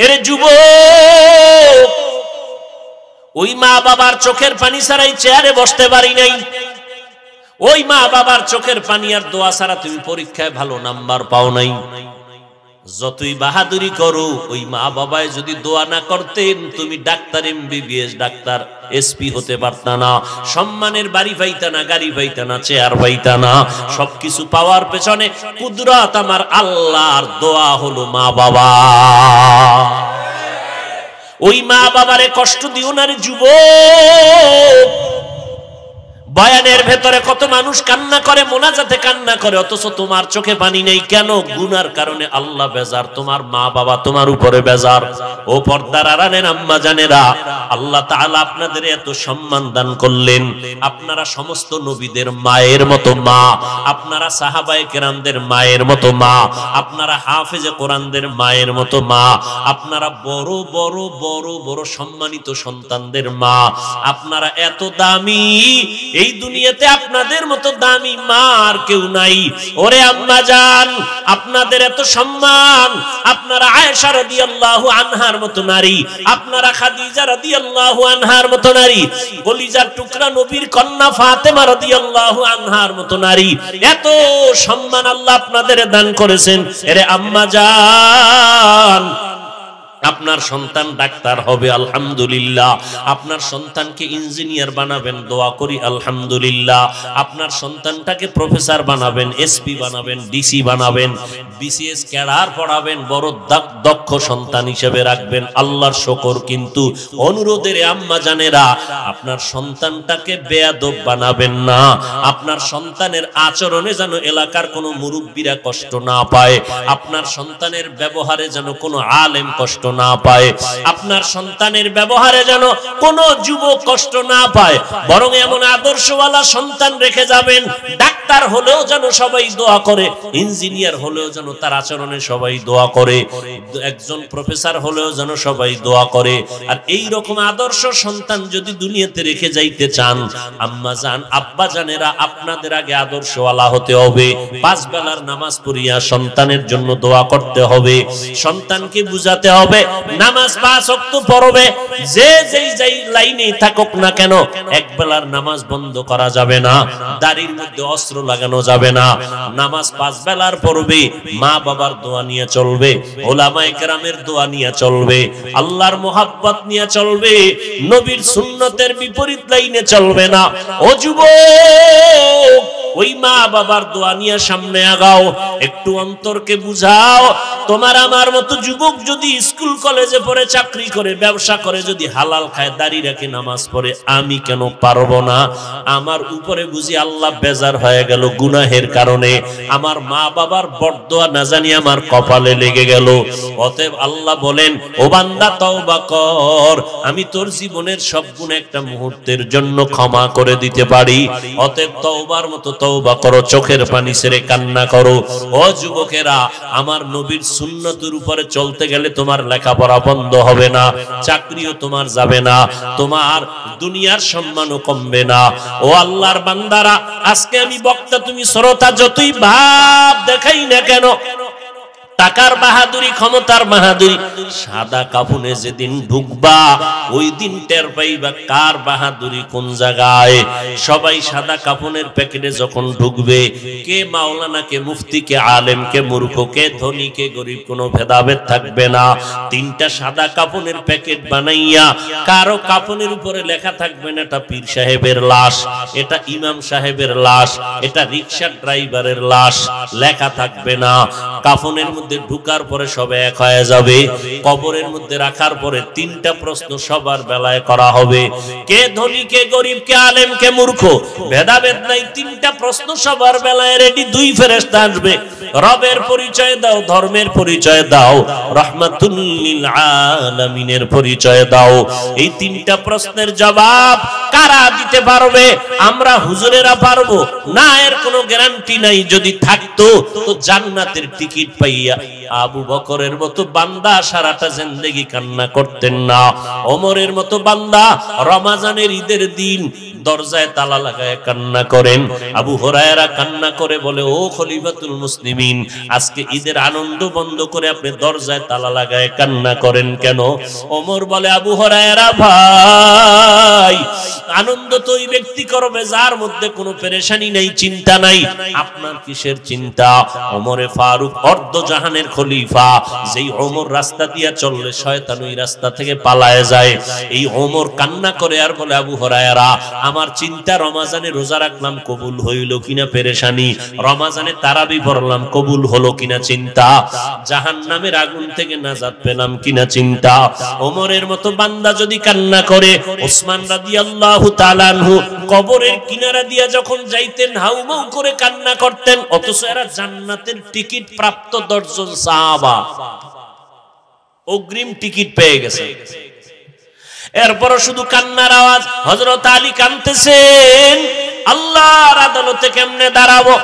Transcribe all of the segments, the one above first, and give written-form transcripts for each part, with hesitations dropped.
এরে যুবক, ওই মা বাবার চোখের পানি ছাড়াই চেয়ারে বসতে পারি নাই, ওই মা বাবার চোখের পানি আর দোয়া ছাড়া তুমি পরীক্ষায় ভালো নাম্বার পাও নাই। যতই বাহাদুরি করো, ওই মা বাবায় যদি দোয়া না করতেন তুমি ডাক্তার, এমবিবিএস ডাক্তার, এসপি হতে পারতা না, সম্মানের বাড়ি পাইতা না, গাড়ি পাইতা না, চেয়ার পাইতা না। সবকিছু পাওয়ার পেছনে কুদরত আমার আল্লাহর, দোয়া হলো মা বাবা। ওই মা বাবারে কষ্ট দিও না রে যুবক। বয়ানের ভেতরে কত মানুষ কান্না করে, মোনাজাতে কান্না করে, অথচ তোমার চোখে পানি নেই কেন? গুনার কারণে আল্লাহ বেজার, তোমার মা বাবা তোমার উপরে বেজার। ও পর্দার আড়ালের আম্মা জানেরা, আল্লাহ তাআলা আপনাদের এত সম্মান দান করলেন। আপনারা সমস্ত নবীদের মায়ের মতো মা, আপনারা সাহাবায়ে কেরামদের মায়ের মতো মা, আপনারা হাফেজে কোরআনদের মায়ের মতো মা, আপনারা বড় বড় বড় বড় সম্মানিত সন্তানদের মা, আপনারা এত দামি। এই দুনিয়াতে আপনাদের মতো দামি মা আর কেউ নাই। ওরে আম্মা জান, আপনাদের এত সম্মান। আপনারা আয়েশা রাদিয়াল্লাহু আনহার মতো নারী, আপনারা খাদিজা রাদিয়াল্লাহু আনহার মতো নারী, কলিজার টুকরা নবীর কন্যা ফাতেমা রাদিয়াল্লাহু আনহার মতো নারী। এত সম্মান আল্লাহ আপনাদের দান করেছেন। এরে আম্মা জান, আপনার সন্তান ডাক্তার হবে আলহামদুলিল্লাহ, আপনার সন্তানকে ইঞ্জিনিয়ার বানাবেন, দোয়া করি আলহামদুলিল্লাহ। আপনার সন্তানটাকে প্রফেসর বানাবেন, এসপি বানাবেন, ডিসি বানাবেন, বিসিএস ক্যাডার পড়াবেন, বড় দক্ষ সন্তান হিসেবে রাখবেন, আল্লাহর শুকর। কিন্তু অনুরোধের আম্মা জানেরা, আপনার সন্তানটাকে বেয়াদব বানাবেন না। আপনার সন্তানের আচরণে যেন এলাকার কোনো মুরব্বীরা কষ্ট না পায়, আপনার সন্তানের ব্যবহারে যেন কোনো আলেম কষ্ট না পায়, আপনার সন্তানের ব্যবহারে যেন কোনো যুবক কষ্ট না পায়, বরং এমন আদর্শওয়ালা সন্তান রেখে যাবেন, ডাক্তার হলেও যেন সবাই দোয়া করে, ইঞ্জিনিয়ার হলেও যেন তার আচরণে সবাই দোয়া করে, একজন প্রফেসর হলেও যেন সবাই দোয়া করে। আর এই রকম আদর্শ সন্তান যদি দুনিয়াতে রেখে যাইতে চান, আম্মা জান আব্বা জানেরা, আপনাদের আগে আদর্শওয়ালা হতে হবে। 5 বেলার নামাজ পড়িয়া সন্তানের জন্য দোয়া করতে হবে, সন্তানকে বুঝাতে হবে নামাজ 5 ওয়াক্ত পড়বে, যে যেই লাইনে থাকুক না কেন, এক বেলার নামাজ বন্ধ করা যাবে না, দাড়ির মধ্যে অস্ত্র লাগানো যাবে না, নামাজ 5 বেলার পড়বে, মা বাবার দোয়া নিয়ে চলবে, ওলামায়ে কেরামের দোয়া নিয়ে চলবে, আল্লাহর মোহাব্বত নিয়ে চলবে, নবীর সুন্নতের বিপরীত লাইনে চলবে না। ও যুবক, ওই মা বাবার দোয়া নিয়ে সামনে আগাও, একটু অন্তরকে বুঝাও। তোমার আমার মতো যুবক যদি স্কুল কলেজে পড়ে, চাকরি করে, ব্যবসা করে, যদি হালাল খায়, দাড়ি রাখে, নামাজ পড়ে, আমি কেন পারবো না? আমার উপরে বুঝি আল্লাহ বেজার হয়ে গেল গুনাহের কারণে, আমার মা বাবার বরদোয়া না জানি আমার কপালে লেগে গেল। অতএব আল্লাহ বলেন, ও বান্দা তওবা কর, আমি তোর জীবনের সব গুনাহ একটা মুহূর্তের জন্য ক্ষমা করে দিতে পারি। অতএব তওবার মতো তওবা করো, চোখের পানি ছেড়ে কান্না করো। ও যুবকেরা, আমার নবীর সুন্নতের উপরে চলতে গেলে তোমার লেখাপড়া বন্ধ হবে না, চাকরিও তোমার যাবে না, তোমার দুনিয়ার সম্মানও কমবে না। ও আল্লাহর বান্দারা, আজকে আমি বক্তা, তুমি শ্রোতা, যতই ভাব দেখাই না কেন, টাকার বাহাদুরি, ক্ষমতার বাহাদুরি, সাদা কাফনে যেদিন ঢুকবা ওই দিন টের পাইবা কার বাহাদুরি কোন জায়গায়। সবাই সাদা কাফনের প্যাকেটে যখন ঢুকবে, কে মাওলানা, কে মুফতি, কে আলেম, কে মূর্খ, কে ধনী, কে গরিব, কোনো ভেদাভেদ থাকবে না। 3টা সাদা কাফনের প্যাকেট বানাইয়া, কারো কাফনের উপরে লেখা থাকবে না এটা পীর সাহেবের লাশ, এটা ইমাম সাহেবের লাশ, এটা রিকশা ড্রাইভারের লাশ, লেখা থাকবে না। কাফনের মধ্যে ঢুকার পরে সব এক হয়ে যাবে, কবরের মধ্যে রাখার পরে 3টা প্রশ্ন সবার বেলায় করা হবে, কে ধনী, কে গরিব, কে আলেম, কে মূর্খ, ভেদাভেদ নাই। 3টা প্রশ্ন সবার বেলায় রেডি। 2 ফেরেশতা আসবে, রবের পরিচয় দাও, ধর্মের পরিচয় দাও, রাহমাতুল লিল আলামিনের পরিচয় দাও। এই 3টা প্রশ্নের জবাব কারা দিতে পারবে? আমরা হুজুরেরা পারবো না, এর কোনো গ্যারান্টি নাই। যদি থাকতো তো জান্নাতের টিকিট পাইয়া পাইয়া আবু বকরের মতো বান্দা সারাটা জিন্দেগি কান্না করতেন না। ওমরের মতো বান্দা রমজানের ঈদের দিন দরজায় তালা লাগায় কান্না করেন। আবু হুরায়রা কান্না করে বলে, ও খলিফাতুল মুসলিমিন, আজকে ঈদের আনন্দ বন্ধ করে আপনি দরজায় তালা লাগায় কান্না করেন কেন? ওমর বলে, আবু হুরায়রা ভাই, আনন্দ তো ওই ব্যক্তি করবে যার মধ্যে কোনো পেরেশানি নেই, চিন্তা নাই। আপনার কিসের চিন্তা? ওমরে ফারুক অর্ধ জাহানের খলিফা, যেই ওমর রাস্তা দিয়া চললে শয়তান ওই রাস্তা থেকে পালায় যায়। এই ওমর কান্না করে আর বলে, আবু হুরায়রা, আমার চিন্তা রমজানে রোজা রাখলাম কবুল হইল কিনা পেরেশানি, রমজানে তারাবি পড়লাম কবুল হলো কিনা চিন্তা, জাহান্নামের আগুন থেকে নাজাত পেলাম কিনা চিন্তা। ওমরের মতো বান্দা যদি কান্না করে, ওসমান রাদিয়াল্লাহু তাআলা আনহু কবরের কিনারা দিয়া যখন যাইতেন হাউমাউ করে কান্না করতেন, অথচ এরা জান্নাতের টিকিট প্রাপ্ত 10 জন সাহাবা অগ্রিম টিকিট পেয়ে গেছে। এরপরও শুধু কান্নার আওয়াজ। হযরত আলী কাঁদতেছেন, আল্লাহর আদালতে কেমনে দাঁড়াবো।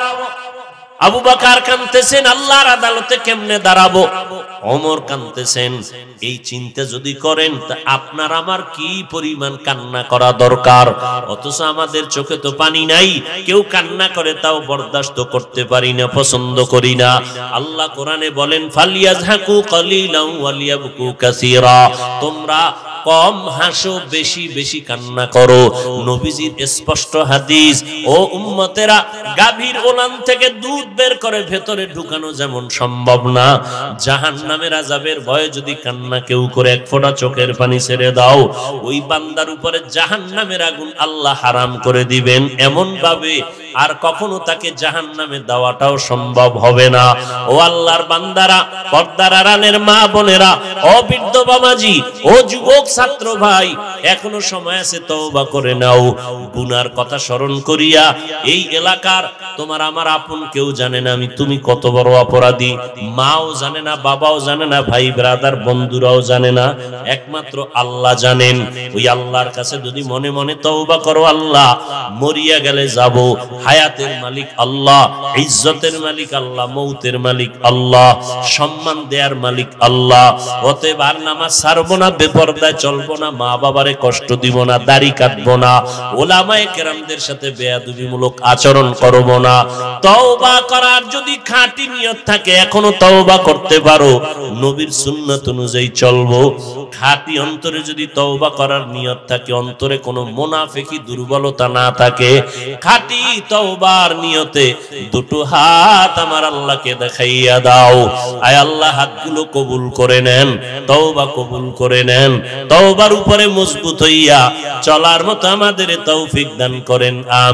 আবু বকর কাঁদতেছেন, আল্লাহর আদালতে কেমনে দাঁড়াবো। ওমর কাঁদতেছেন। এই চিন্তা যদি করেন তা আপনার আমার কি পরিমাণ কান্না করা দরকার। অথচ আমাদের চোখে তো পানি নাই, কেউ কান্না করে তাও বরদাস্ত করতে পারি না, পছন্দ করি না। আল্লাহ কোরআনে বলেন, ফালিয়াযহাকু কালিলান ওয়ালিয়াবকু কাসীরা, তোমরা কম হাসো, বেশি বেশি কান্না করো। নবীজির স্পষ্ট হাদিস, ও উম্মতেরা, গাভীর ওলান থেকে দুধ বের করে ভেতরে ঢুকানো যেমন সম্ভব না, জাহান্নামের আযাবের ভয়ে যদি কান্না কেউ করে এক ফোঁটা চোখের পানি ছেড়ে দাও, ওই বান্দার উপরে জাহান্নামের আগুন আল্লাহ হারাম করে দিবেন এমন ভাবে আর কখনো তাকে জাহান্নামে দেওয়াটাও সম্ভব হবে না। ও আল্লাহর বান্দারা, পর্দার আড়ালের মা বোনেরা, ও বৃদ্ধ বাবাজি, ও যুবক ছাত্র ভাই, এখনো সময় আছে, তওবা করে নাও। গুনার কথা স্মরণ করিয়া, এই এলাকার তোমার আমার আপন কেউ জানে না আমি তুমি কত বড় অপরাধী, মাও জানে না, বাবাও জানে না, ভাই ব্রাদার বন্ধুরাও জানে না, একমাত্র আল্লাহ জানেন। ওই আল্লাহর কাছে যদি মনে মনে তওবা করো, আল্লাহ, মরিয়া গেলে যাব, হায়াতের মালিক আল্লাহ, ইজ্জতের মালিক আল্লাহ, মৌতের মালিক আল্লাহ, সম্মান দেয়ার মালিক আল্লাহ। অতএব আর নামাজ ছাড়বো না, বেপরদায় চলবো না, মা বাবারে কষ্ট দিব না, দাড়ি কাটবো না, ওলামায়ে কেরামদের সাথে বেয়াদবিমূলক আচরণ করব না। তওবা করার যদি খাঁটি নিয়ত থাকে এখনো তওবা করতে পারো, নবীর সুন্নাত অনুযায়ী চলবো। খাঁটি অন্তরে যদি তওবা করার নিয়ত থাকে, অন্তরে কোনো মুনাফিকি দুর্বলতা না থাকে, খাঁটি তওবার নিয়তে দুটো হাত আমার আল্লাহকে দেখাইয়া দাও। আয় আল্লাহ, হাতগুলো কবুল করে নেন, তওবা কবুল করে নেন, তওবার উপরে মজবুত হইয়া চলার মতো আমাদের তৌফিক দান করেন,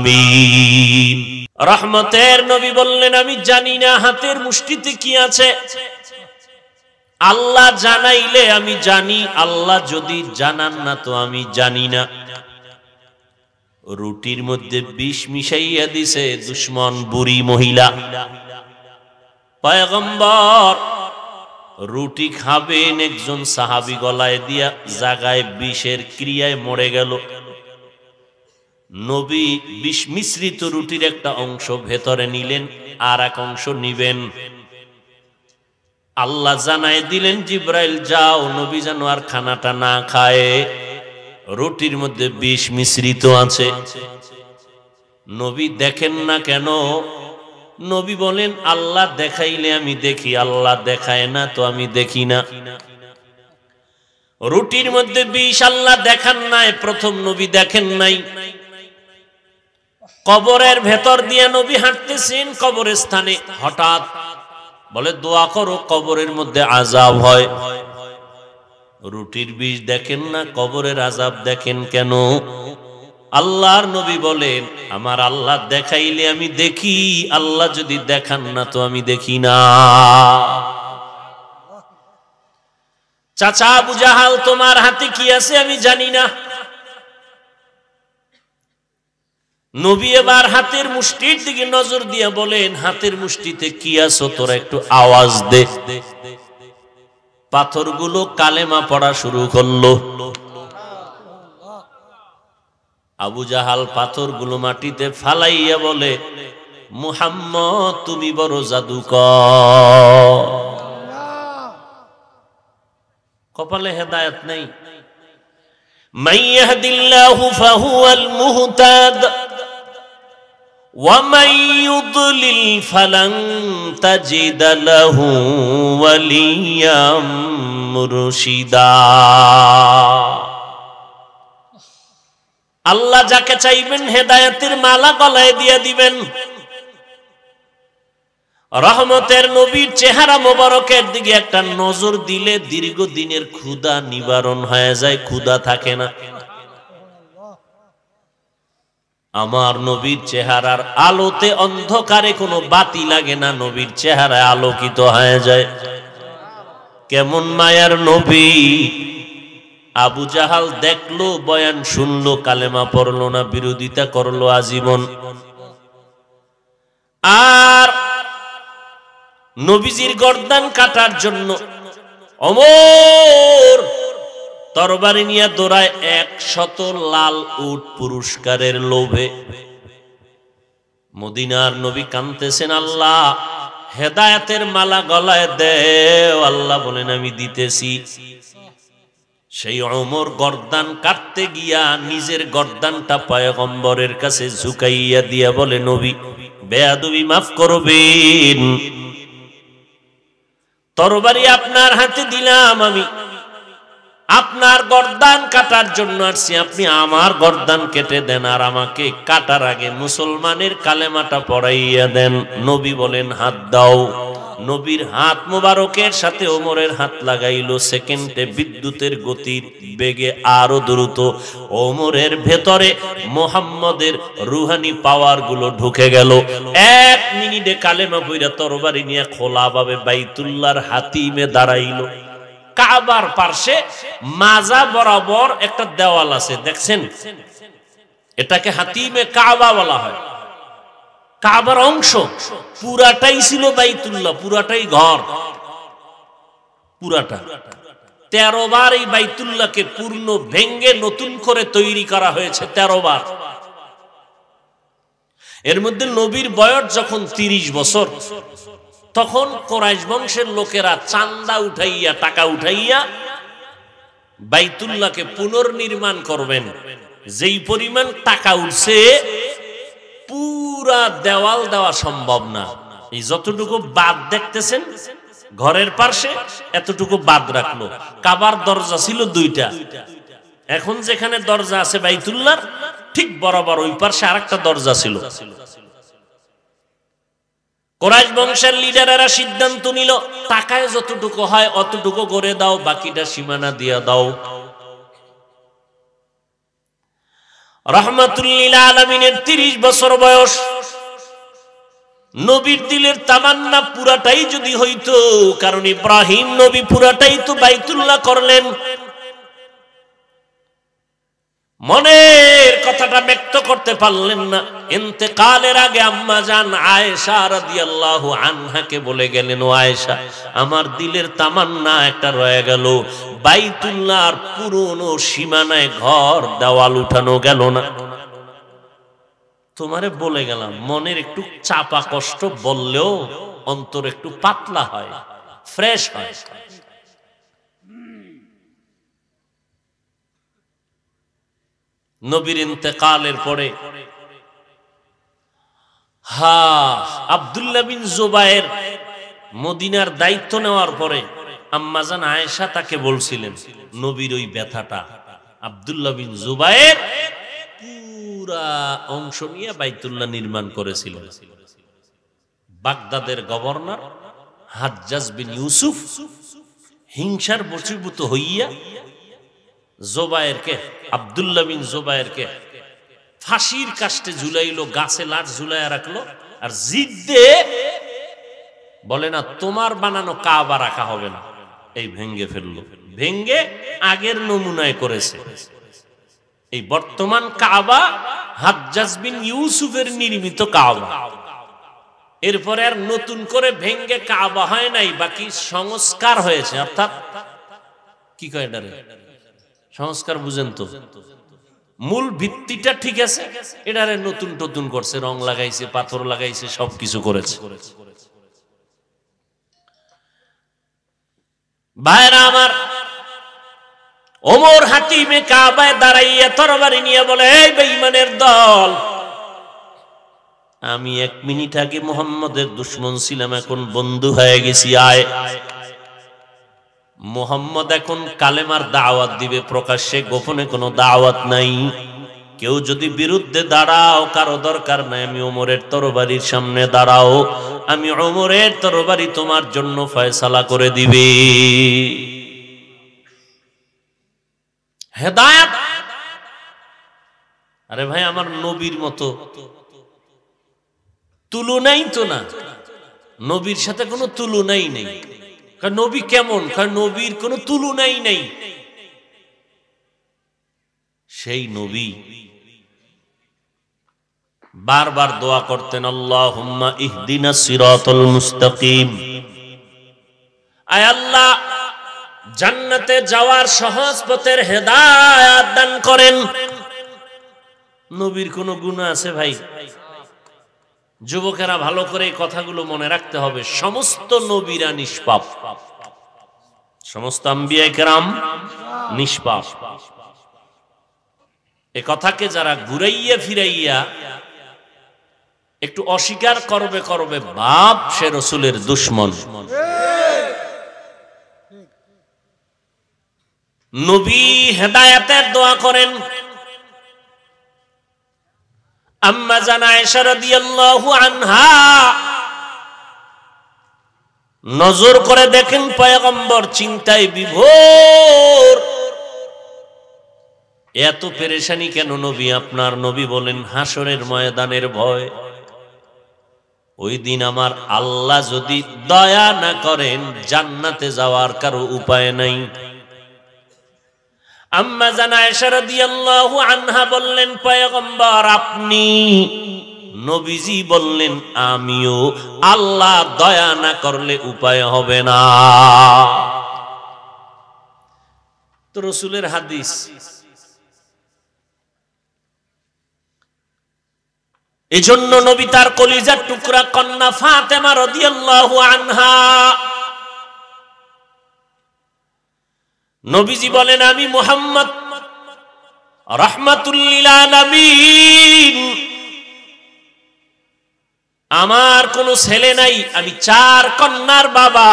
আমিন। রহমতের নবী বললেন, আমি জানি না হাতের মুষ্টিতে কি আছে, আল্লাহ জানাইলে আমি জানি, আল্লাহ যদি জানান না তো আমি জানি না। রুটির মধ্যে বিষ মিশাইয়া দিছে দুশমন বুড়ি মহিলা। পয়গম্বর রুটি খাবেন, একজন সাহাবী গলায় দিয়া জাগায় বিষের ক্রিয়ায় মরে গেল। নবী বিষ মিশ্রিত রুটির একটা অংশ ভেতরে নিলেন, আর এক অংশ নিবেন। আল্লাহ জানায় দিলেন, জিব্রাইল যাও, নবী যেন আর খানাটা না খায়, রুটির মধ্যে বিষ মিশ্রিত আছে। নবী দেখেন না কেন? নবী বলেন, আল্লাহ দেখাইলে আমি দেখি, আল্লাহ দেখায় না তো আমি দেখি না। রুটির মধ্যে বিষ আল্লাহ দেখান নাই, প্রথম নবী দেখেন নাই। কবরের ভেতর দিয়ে নবী হাঁটতেছেন, কবরের স্থানে হঠাৎ বলে, দোয়া করো কবরের মধ্যে আযাব হয়। রুটির বিষ দেখেন না, কবরের আযাব দেখেন কেন? আল্লাহর নবী বলেন, আমার আল্লাহ দেখাইলে আমি দেখি, আল্লাহ যদি দেখান না তো আমি দেখি না। চাচা আবু জাহাল, তোমার হাতে কি আছে আমি জানি না। নবী এবার হাতের মুষ্টির দিকে নজর দিয়ে বলেন, হাতের মুষ্টিতে কি আছে তোরা একটু আওয়াজ দে। পাথরগুলো কালেমা পড়া শুরু করলো। আবু জাহাল পাথরগুলো মাটিতে ফালাইয়া বলে, মুহাম্মদ তুমি বড় জাদুকর। কপালে হেদায়েত নেই। মান ইয়াহদিল্লাহু ফাহুয়াল মুহতাদ ওয়া মান ইউদ্লিল ফালান তাজিদা লাহু ওয়ালিয়্যাম মুরশিদা। আল্লাহ যাকে চাইবেন হেদায়েতের মালা গলায় দিয়ে দিবেন। রহমতের নবীর চেহারা মোবারকের দিকে একটা নজর দিলে দীর্ঘদিনের ক্ষুধা নিবারণ হয়ে যায়, ক্ষুধা থাকে না। আমার নবীর চেহারার আলোতে অন্ধকারে কোনো বাতি লাগে না, নবীর চেহারায় আলোকিত হয়ে যায়। কেমন মায়ার নবী! আবু জাহাল দেখলো, বয়ান শুনলো, কালেমা পড়লো না, বিরোধিতা করলো আজীবন। আর নবীজির গর্দান কাটার জন্য ওমর তরবারি নিয়ে দৌড়ায় 100 লাল উট পুরস্কারের লোভে। মদিনার নবী কাঁদতেছেন, আল্লাহ হেদায়েতের মালা গলায় দেও। আল্লাহ বলেন, আমি দিতেছি। সেই ওমর গর্দান কাটতে গিয়া নিজের গর্দানটা পয়গম্বরের কাছে ঝুঁকাইয়া দিয়া বলে, নবী বেয়াদবি মাফ করবেন, তরবারি আপনার হাতে দিলাম, আমি আপনার গর্দান কাটার জন্য আসছি, আপনি আমার গর্দান কেটে দেন, আর আমাকে কাটার আগে মুসলমানের কালেমাটা পড়াইয়া দেন। নবী বলেন, হাত দাও। নবীর হাত মোবারকের সাথে ওমরের হাত লাগাইলো। সেকেন্ডে বিদ্যুতের গতির বেগে আরো দ্রুত ওমরের ভেতরে মুহাম্মদের রুহানি পাওয়ার গুলো ঢুকে গেল। 1 মিনিটে কালেমা পড়া তরবারি নিয়ে খোলাভাবে বাইতুল্লাহর হাতিমে দাঁড়াইলো। কাবার পাশে মাজা বরাবর একটা দেওয়াল আছে, দেখছেন? এটাকে হাতিমে কাবা বলা হয়। কাবার অংশ পুরাটাই ছিল বাইতুল্লাহ, পুরাটাই ঘর, পুরাটা। 13 বার এই বাইতুল্লাহকে পূর্ণ ভেঙ্গে নতুন করে তৈরি করা হয়েছে, 13 বার। এর মধ্যে নবীর বয়স যখন 30 বছর, তখন কুরাইশ বংশের লোকেরা চান্দা উঠাইয়া, টাকা উঠাইয়া বাইতুল্লাহকে পুনর্নির্মাণ করবেন। যেই পরিমাণ টাকা উঠছে পুরা দেওয়াল দেওয়া সম্ভব না। এই যতটুকু বাদ দেখতেছেন ঘরের পাশে, এতটুকু বাদ রাখলো। কাবার দরজা ছিল 2টা, এখন যেখানে দরজা আছে বাইতুল্লাহর ঠিক বরাবর ওই পাশে আরেকটা দরজা ছিল। কুরাইশ বংশের লিডারেরা সিদ্ধান্ত নিল, টাকায় যতটুকু হয় অতটুকু করে দাও, বাকিটা সীমানা দিয়ে দাও। রাহমাতুল লিল আলামিনের 30 বছর বয়স। নবীর দিলের তামান্না পুরাটাই যদি হইতো, কারণ ইব্রাহিম নবী পুরাটাই তো বাইতুল্লাহ করলেন। মনের কথাটা ব্যক্ত করতে পারলেন না। ইন্তেকালের আগে আম্মা জান আয়েশা রাদিয়াল্লাহু আনহাকে বলে গেলেন, ও আয়েশা, আমার দিলের তামান্না একটা রয়ে গেল, বাইতুল্লাহর পুরনো সীমানায় ঘর দেওয়াল উঠানো গেল না। তোমারে বলে গেলাম, মনের একটু চাপা কষ্ট বললেও অন্তর একটু পাতলা হয়, ফ্রেশ হয়। নবীর ইন্তেকালের পরে আব্দুল্লাহ বিন জুবায়ের মদিনার দায়িত্ব নেওয়ার পরে আম্মাজান আয়েশা তাকে বলছিলেন নবীর ওই ব্যথাটা। আব্দুল্লাহ বিন জুবায়ের পুরা অংশ নিয়ে বাইতুল্লাহ নির্মাণ করেছিলেন। বাগদাদের গভর্নর হাজ্জাজ বিন ইউসুফ হিংসার বশীভূত হইয়া জুবায়েরকে, আব্দুল্লাহ বিন জুবায়েরকে ফাঁসির কাস্টে ঝুলাইলো, গাছে লাঠ ঝুলাইয়া রাখলো, আর জিদ্দে বলে না তোমার বানানো কাবা রাখা হবে না, এই ভেঙ্গে ফেললো। ভেঙ্গে আগের নমুনায় করেছে। এই বর্তমান কাবা হাজ্জাজ বিন ইউসুফের নির্মিত কাবা। এরপরে আর নতুন করে ভেঙ্গে কাবা হয় নাই, বাকি সংস্কার হয়েছে। অর্থাৎ কি কয় এটারে? সংস্কার বুঝেন তো? মূল ভিত্তিটা ঠিক আছে, এটারে নতুন নতুন করছে, রং লাগাইছে, পাথর লাগাইছে, সবকিছু করেছে। ভাইরা আমার, ওমর হাতিমে কাবায় দাঁড়াইয়া তরবারি নিয়ে বলে, এই বেঈমানের দল, আমি 1 মিনিট আগে মুহাম্মদের দুশমন ছিলাম, এখন বন্ধু হয়ে গেছি। আয়, মুহাম্মদ এখন কালেমার দাওয়াত দিবে প্রকাশ্যে, গোপনে কোনো দাওয়াত নাই। কেউ যদি বিরুদ্ধে দাঁড়াও, কারো দরকার নাই, আমি ওমরের তরবারির সামনে দাঁড়াও, আমি ওমরের তরবারি তোমার জন্য ফয়সালা করে দিবে। হেদায়েত। আরে ভাই, আমার নবীর মতো তুলনাই তো না, নবীর সাথে কোনো তুলনাই নেই। কারণ নবী কেমন? কারণ নবীর কোনো তুলনাই নেই। সেই নবী বারবার দোয়া করতেন, আল্লাহুম্মা ইহদিনাস সিরাতাল মুস্তাকিম, আয় আল্লাহ জান্নাতে যাওয়ার সহজ পথের হেদায়েত দান করেন। নবীর কোনো গুনাহ আছে ভাই? যুবকেরা ভালো করে এই কথাগুলো মনে রাখতে হবে। সমস্ত নবীরা নিষ্পাপ, সমস্ত আম্বিয়া কেরাম নিষ্পাপ। এ কথাকে যারা ঘুরাইয়া ফিরাইয়া একটু অস্বীকার করবে বাপ, সে রাসূলের দুশমন। নবী হেদায়েতের দোয়া করেন। আম্মা জান আয়েশা রাদিয়াল্লাহু আনহা নজর করে দেখেন পয়গম্বর চিন্তায় বিভোর। এত পেরেশানি কেন নবী আপনার? নবী বলেন, হাসরের ময়দানের ভয়। ওই দিন আমার আল্লাহ যদি দয়া না করেন, জান্নাতে যাওয়ার কারো উপায় নাই। আম্মা জান আয়েশা রাদিয়াল্লাহু আনহা বললেন, পয়গম্বর আপনি? নবীজি বললেন, আমিও। আল্লাহ দয়া না করলে উপায় হবে না। তো রাসূলের হাদিস। এজন্য নবী তার কলিজার টুকরা কন্যা ফাতেমা রাদিয়াল্লাহু আনহা, নবীজি বলেন, আমি মুহাম্মদ রাহমাতুল লিল আলামিন, আমার কোনো ছেলে নাই, আমি 4 কন্যার বাবা।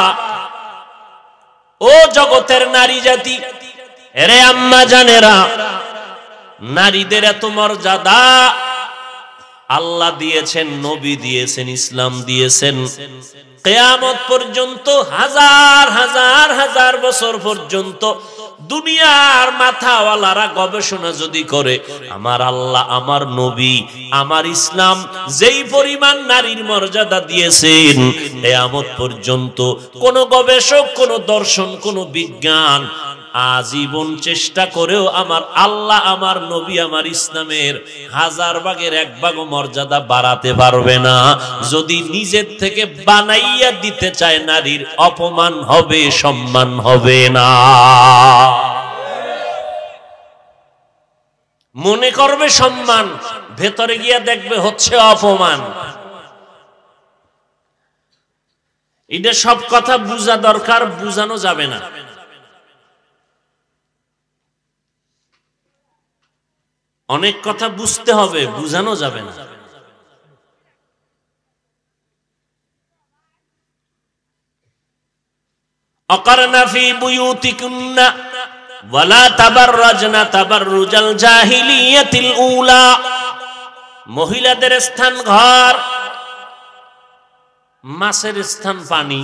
ও জগতের নারী জাতি, এরে আম্মা জানেরা, নারীদের এত মর্যাদা আল্লাহ দিয়েছেন, নবী দিয়েছেন, ইসলাম দিয়েছেন। কিয়ামত পর্যন্ত হাজার হাজার হাজার বছর পর্যন্ত দুনিয়ার মাথাওয়ালারা গবেষণা যদি করে, আমার আল্লাহ, আমার নবী, আমার ইসলাম যেই পরিমাণ নারীর মর্যাদা দিয়েছেন, কিয়ামত পর্যন্ত কোন গবেষক, কোন দর্শন, কোন বিজ্ঞান আজীবন চেষ্টা করেও আমার আল্লাহ, আমার নবী, আমার ইসলামের 1000 ভাগের 1 ভাগও মর্যাদা বাড়াতে পারবে না। যদি নিজের থেকে বানাইয়া দিতে চায়, নারীর অপমান হবে, সম্মান হবে না। মনে করবে সম্মান, ভেতরে গিয়া দেখবে হচ্ছে অপমান। এটা সব কথা বুঝা দরকার, বুঝানো যাবে না। অনেক কথা বুঝতে হবে, বুঝানো যাবে না। আকারনা ফি বুয়ুতিকুন্না ওয়ালা তাবাররাজনা তাবাররুজাল জাহিলিয়াতিল উলা। মহিলাদের স্থান ঘর, মাছের স্থান পানি।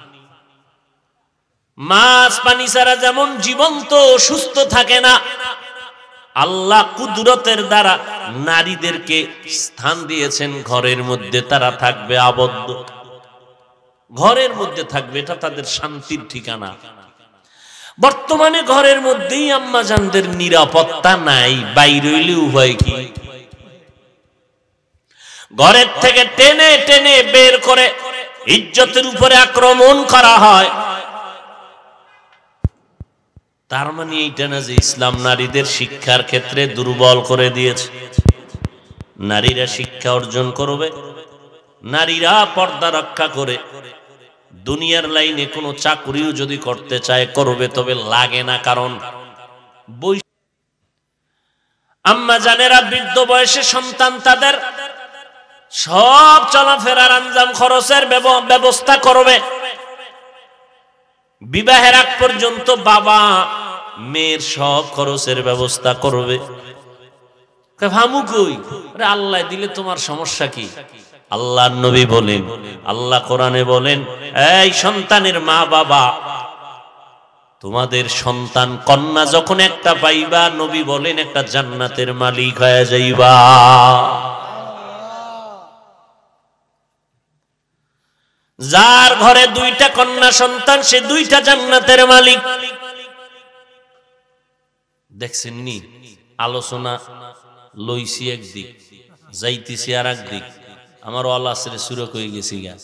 মাছ পানি ছাড়া যেমন জীবন্ত সুস্থ থাকে না, আল্লাহ কুদরতের দ্বারা নারীদেরকে স্থান দিয়েছেন ঘরের মধ্যে। তারা থাকবে আবদ্ধ, ঘরের মধ্যে থাকবে, এটা তাদের শান্তির ঠিকানা। বর্তমানে ঘরের মধ্যেই আম্মা জানদের নিরাপত্তা নাই, বাইরে হইলে উভয় কি? ঘরের থেকে টেনে টেনে বের করে ইজ্জতের উপরে আক্রমণ করা হয়। তার মানে এইটা না যে ইসলাম নারীদের শিক্ষার ক্ষেত্রে দুর্বল করে দিয়েছে। নারীরা শিক্ষা অর্জন করবে, নারীরা পর্দা রক্ষা করে দুনিয়ার লাইনে কোনো চাকরিও যদি করতে চায় করবে, তবে লাগে না। কারণ আম্মা জানেরা বৃদ্ধ বয়সে সন্তান তাদের সব চলাফেরার আঞ্জাম খরচের ব্যবস্থা করবে। বিবাহের আগ পর্যন্ত বাবা মেয়ের সব খরচের ব্যবস্থা করবে। ভামু কই? আল্লাহ দিলে তোমার সমস্যা কি? আল্লাহর নবী বলেন, আল্লাহ কোরআনে বলেন, এই সন্তানের মা বাবা, তোমাদের সন্তান কন্যা যখন একটা পাইবা, নবী বলেন একটা জান্নাতের মালিক হয়ে যাইবা। যার ঘরে দুইটা কন্যা সন্তান, সে দুইটা জান্নাতের মালিক। দেখছেন নি, আলোচনা লইছি একদিক, যাইতেছি আর একদিক। আমার ওয়াল আসরে সুরা কই গেছি গা।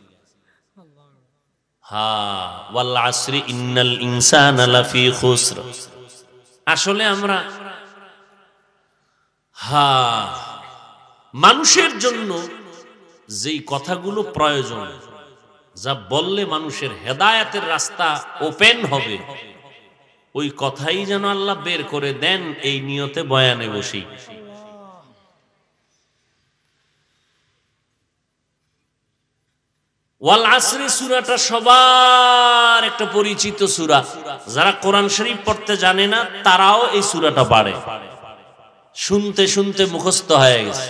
ওয়াল আসরি ইন্নাল ইনসানা লাফি খুসর। আসলে আমরা মানুষের জন্য যেই কথাগুলো প্রয়োজন, যা বললে মানুষের হেদায়েতের রাস্তা ওপেন হবে, ওই কথাই যেন আল্লাহ বের করে দেন, এই নিয়তে বয়ানে বসি। ওয়াল আসরি সূরাটা সবার একটা পরিচিত সূরা। যারা কোরআন শরীফ পড়তে জানে না তারাও এই সূরাটা পারে, শুনতে শুনতে মুখস্থ হয়ে গেছে।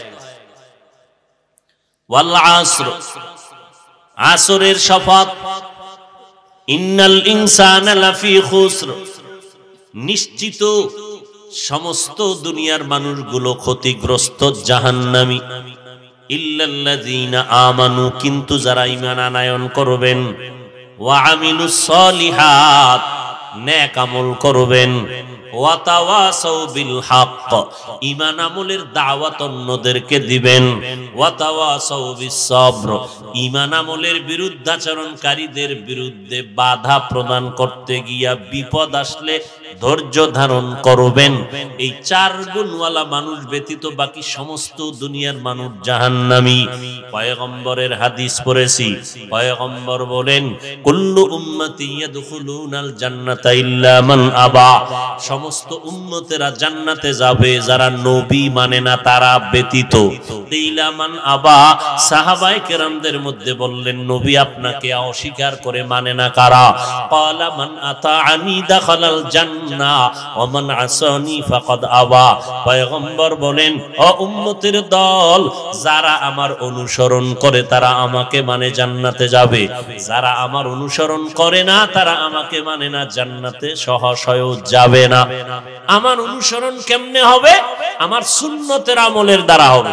ওয়াল আসর, আসরের শপথ। ইন্নাল ইনসানা লাফি খুসর, নিশ্চিত সমস্ত দুনিয়ার মানুষগুলো ক্ষতিগ্রস্ত, জাহান্নামী। ইল্লাল্লাযীনা আমানু, কিন্তু যারা ঈমান আনয়ন করবেন, ওয়া আমিলুস সলিহাত, নেক আমল করবেন, ওয়া তাওয়াসাউ বিল হক, ঈমান আমলের দাওয়াত অন্যদেরকে দিবেন, ওয়া তাওয়াসাউ বিস সবর, ঈমান আমলের বিরুদ্ধাচরণকারীদের বিরুদ্ধে বাধা প্রদান করতে গিয়া বিপদ আসলে ধৈর্য ধারণ করবেন। এই চার গুণওয়ালা মানুষ ব্যতীত বাকি সমস্ত দুনিয়ার মানুষ জাহান্নামী। পয়গম্বরের হাদিস পড়েছি, পয়গম্বর বলেন, কুল্লু উম্মতি ইয়াদখুলুনাল জান্নাতা ইল্লা মান আবা, সমস্ত উম্মতেরা জান্নাতে যাবে যারা নবী মানে না তারা ব্যতীত। ইল্লা মান আবা, সাহাবায়ে কেরামদের মধ্যে বললেন, নবী আপনাকে অস্বীকার করে মানে না কারা? ক্বালা মান আতাআনি দাখালাল জান্নাহ ওয়া মান আসানি ফাকাদ আবা। পয়গম্বর বলেন, ও উম্মতের দল, যারা আমার অনুসরণ করে তারা আমাকে মানে জান্নাতে যাবে, যারা আমার অনুসরণ করে না তারা আমাকে মানে না, জান্নাতে সহসয় যাবে না। আমার অনুসরণ কেমনে হবে? আমার সুন্নতের আমলের দ্বারা হবে।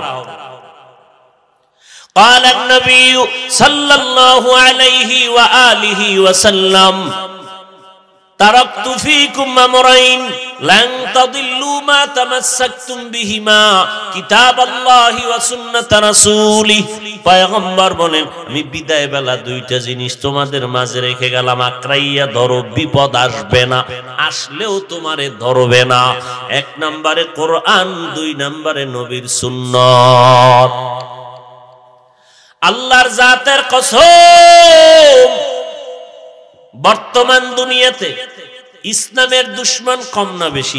قال النبي صلى الله عليه وآله وسلم تركت فيكم أمرين لن تضلوا ما تمسكتم بهما كتاب الله وسنة رسوله। পয়গম্বর বলেন, আমি বিদায় বেলা দুইটা জিনিস তোমাদের মাঝে রেখে গেলাম, আঁকড়াইয়া ধরো, বিপদ আসবে না, আসলেও তোমারে ধরবে না। এক নম্বরে কোরআন, দুই নম্বরে নবীর সুন্নাত। আল্লাহর জাতের কসম, বর্তমান দুনিয়াতে ইসলামের দুশমন কম না বেশি?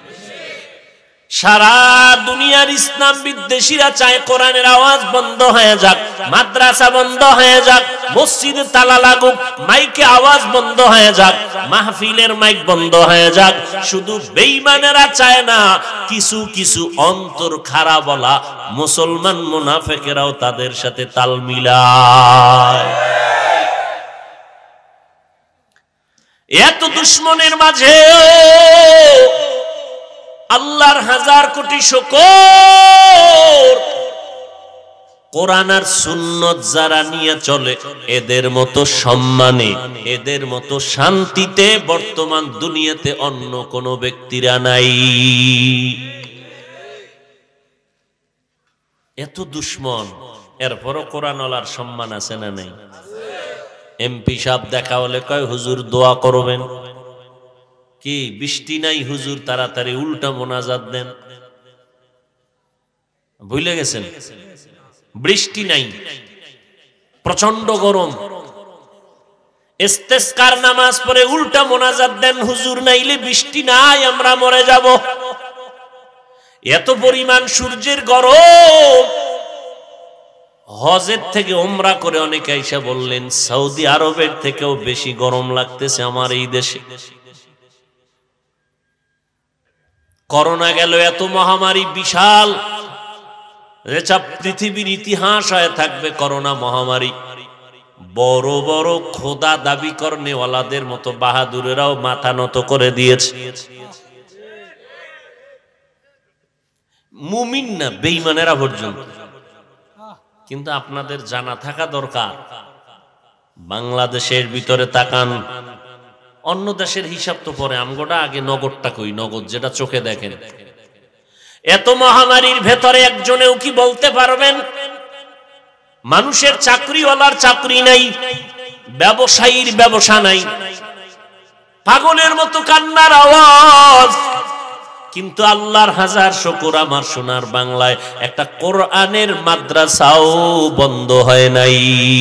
সারা দুনিয়ার ইসলাম বিদ্বেষীরা চায় কোরআনের আওয়াজ বন্ধ হয়ে যাক, মাদ্রাসা বন্ধ হয়ে যাক, মসজিদে তালা লাগুক, মাইকে আওয়াজ বন্ধ হয়ে যাক, মাহফিলের মাইক বন্ধ হয়ে যাক। শুধু বেঈমানেরা চায় না, কিছু কিছু অন্তর খারাপ বলা মুসলমান মুনাফিকেরাও তাদের সাথে তাল মিলায়। এত দুশমনের মাঝে আল্লাহর হাজার কোটি শুকর, কোরআন আর সুন্নত যারা নিয়ে চলে, এদের মতো সম্মানে, এদের মতো শান্তিতে বর্তমান দুনিয়াতে অন্য কোন ব্যক্তিরা নাই। এত দুশমন, এরপরও কোরআনওয়ালার সম্মান আছে না নাই? এমপি সাহেব দেখা হলে কয়, হুজুর দোয়া করবেন। কি বৃষ্টি নাই হুজুর, তাড়াতাড়ি উল্টা মোনাজাত দেন। ভুলে গেছেন? বৃষ্টি নাই, প্রচন্ড গরম, ইস্তেসকার নামাজ পড়ে উল্টা মোনাজাত দেন, হুজুর নাইলে বৃষ্টি নাই, আমরা মরে যাব। এত পরিমাণ সূর্যের গরম। হজের থেকে উমরা করে অনেকে আইসা বললেন সৌদি আরবের থেকেও বেশি গরম লাগতেছে আমার এই দেশে। করোনা গেল, এত মহামারী বিশাল, যেটা পৃথিবীর ইতিহাস হয়ে থাকবে করোনা মহামারী। বড় বড় খোদা দাবি করনেওয়ালাদের মতো বাহাদুরেরাও মাথা নত করে দিয়েছে। মুমিন না, বেঈমানেরা পর্যন্ত। কিন্তু আপনাদের জানা থাকা দরকার, বাংলাদেশের ভিতরে তাকান, অন্য দেশের হিসাব তো পরে, আমগোটা আগে নগদটা কই, নগদ যেটা চোখে দেখেন। এত মহামারীর ভেতরে একজনেও কি বলতে পারবেন মানুষের চাকরিওয়ালার চাকরি নাই, ব্যবসায়ীর ব্যবসা নাই? পাগলের মতো কান্নার আওয়াজ। কিন্তু আল্লাহর হাজার শুকর, আমার সোনার বাংলায় একটা কোরআনের মাদ্রাসাও বন্ধ হয় নাই।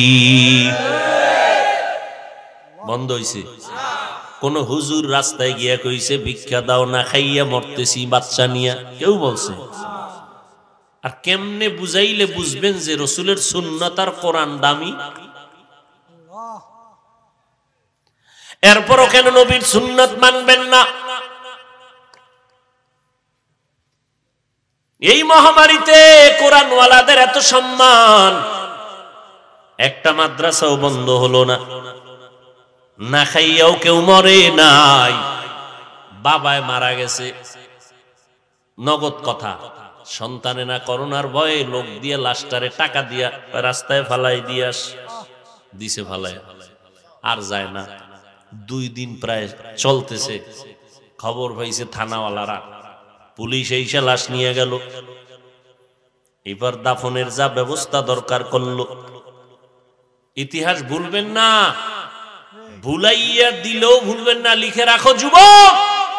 বন্ধ হইছে? কোন হুজুর রাস্তায় গিয়া কইছে ভিক্ষা দাও, না খাইয়া মরতেছি বাচ্চা নিয়া? কেউ বলছে? আর কেমনে বুঝাইলে বুঝবেন যে রসুলের সুন্নাত আর কোরআন দামি? এরপরও কেন নবীর সুন্নাত মানবেন না? এই মহামারীতে কোরআনওয়ালাদের এত সম্মান, একটা মাদ্রাসাও বন্ধ হলো না। না খাইয়াও কেউ মরে নাই। বাবায় মারা গেছে, নগদ কথা, সন্তানে না করোনার ভয়ে লোক দিয়ে লাশটারে টাকা দিয়া রাস্তায় ফালাই দিয়াস দিছে, ফালাই আর যায় না। 2 দিন প্রায় চলতেছে, খবর পাইছে থানাওয়ালারা, পুলিশ এসে লাশ নিয়ে গেল। এবার দাফনের যা ব্যবস্থা দরকার করলো। ইতিহাস ভুলবেন না, ভুলাইয়া দিলেও ভুলবেন না, লিখে রাখো যুবক।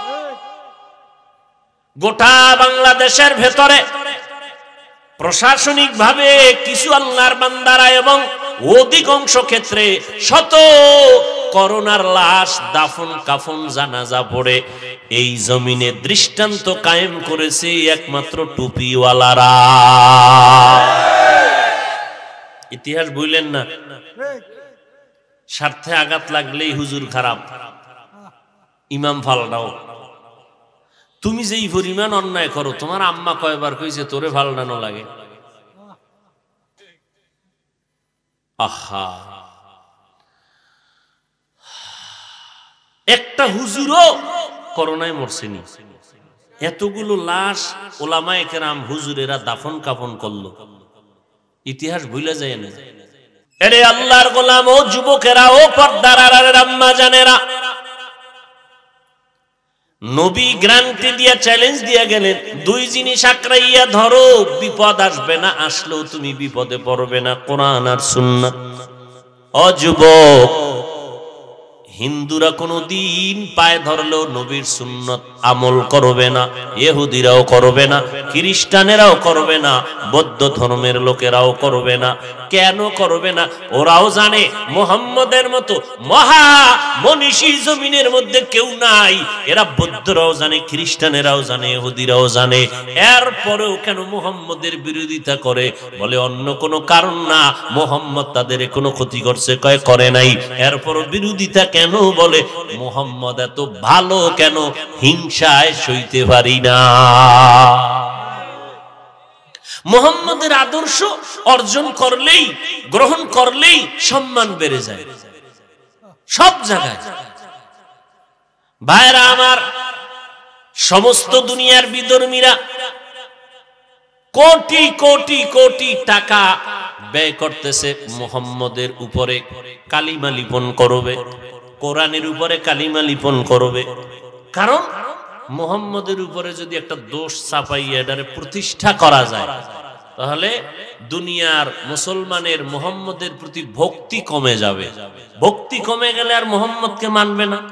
গোটা বাংলাদেশের ভেতরে প্রশাসনিক ভাবে কিছু আল্লাহর বান্দারা এবং অধিকাংশ ক্ষেত্রে শত করোনার লাশ দাফন কাফন জানাজা পড়ে এই জমিনে দৃষ্টান্ত কায়েম করেছে একমাত্র টুপিওয়ালারা। ইতিহাস ভুলেন না। স্বার্থে আঘাত লাগলেই হুজুর খারাপ, ইমাম ফালটাও। তুমি যেই পরিমাণ অন্যায় করো, তোমার আম্মা কয়বার কইছে তোরে ফালটানো লাগে? আহা, একটা হুজুরও করোনায় মরছেনি। এতগুলো লাশ ওলামায়ে কেরাম হুজুরেরা দাফন কাফন করলো, ইতিহাস ভুলে যায় না। এরে আল্লাহর গোলাম ও যুবকেরা, ও পর্দার আড়ালের আম্মা জানেরা, নবী গ্যারান্টি দিয়া চ্যালেঞ্জ দিয়া গেলেন, 2 জিনিস আঁকড়াইয়া ধরো, বিপদ আসবে না, আসলেও তুমি বিপদে পড়বে না, কোরআন আর সুন্নাত। ও যুবক, হিন্দুরা কোনদিন পায়ে ধরলেও নবীর সুন্নাত আমল করবে না, ইহুদিরাও করবে না, খ্রিস্টানেরাও করবে না, বৌদ্ধ ধর্মের লোকেরাও করবে না। কেন করবে না? ওরাও জানে মুহাম্মদের মতো মহা মনীষী জমিনের মধ্যে কেউ নাই। এরা বৌদ্ধরাও জানে, খ্রিস্টানেরাও জানে, ইহুদিরাও জানে। এরপরেও কেন মুহাম্মদের বিরোধিতা করে? বলে অন্য কোনো কারণ না, মুহাম্মদ তাদের কোনো ক্ষতি করছে? কয় করে নাই। এরপরও বিরোধিতা কেন? বলে মুহাম্মদ এত ভালো, কেন হিংসায় সইতে পারি না। মুহাম্মদের আদর্শ অর্জন করলেই, গ্রহণ করলেই সম্মান বেড়ে যায় সব জায়গায়। ভাইরা আমার, সমস্ত দুনিয়ার বিধর্মীরা কোটি কোটি কোটি টাকা ব্যয় করতেছে মুহাম্মদের উপরে, কালিমা লিপন করবে, কোরআনের উপরে কালিমা লিপন করবে। কারণ মুহাম্মদের উপরে যদি একটা দোষ চাপাইয়া এটারে প্রতিষ্ঠা করা যায়, তাহলে দুনিয়ার মুসলমানের মুহাম্মদের প্রতি ভক্তি কমে যাবে। ভক্তি কমে গেলে আর মুহাম্মদকে মানবে না।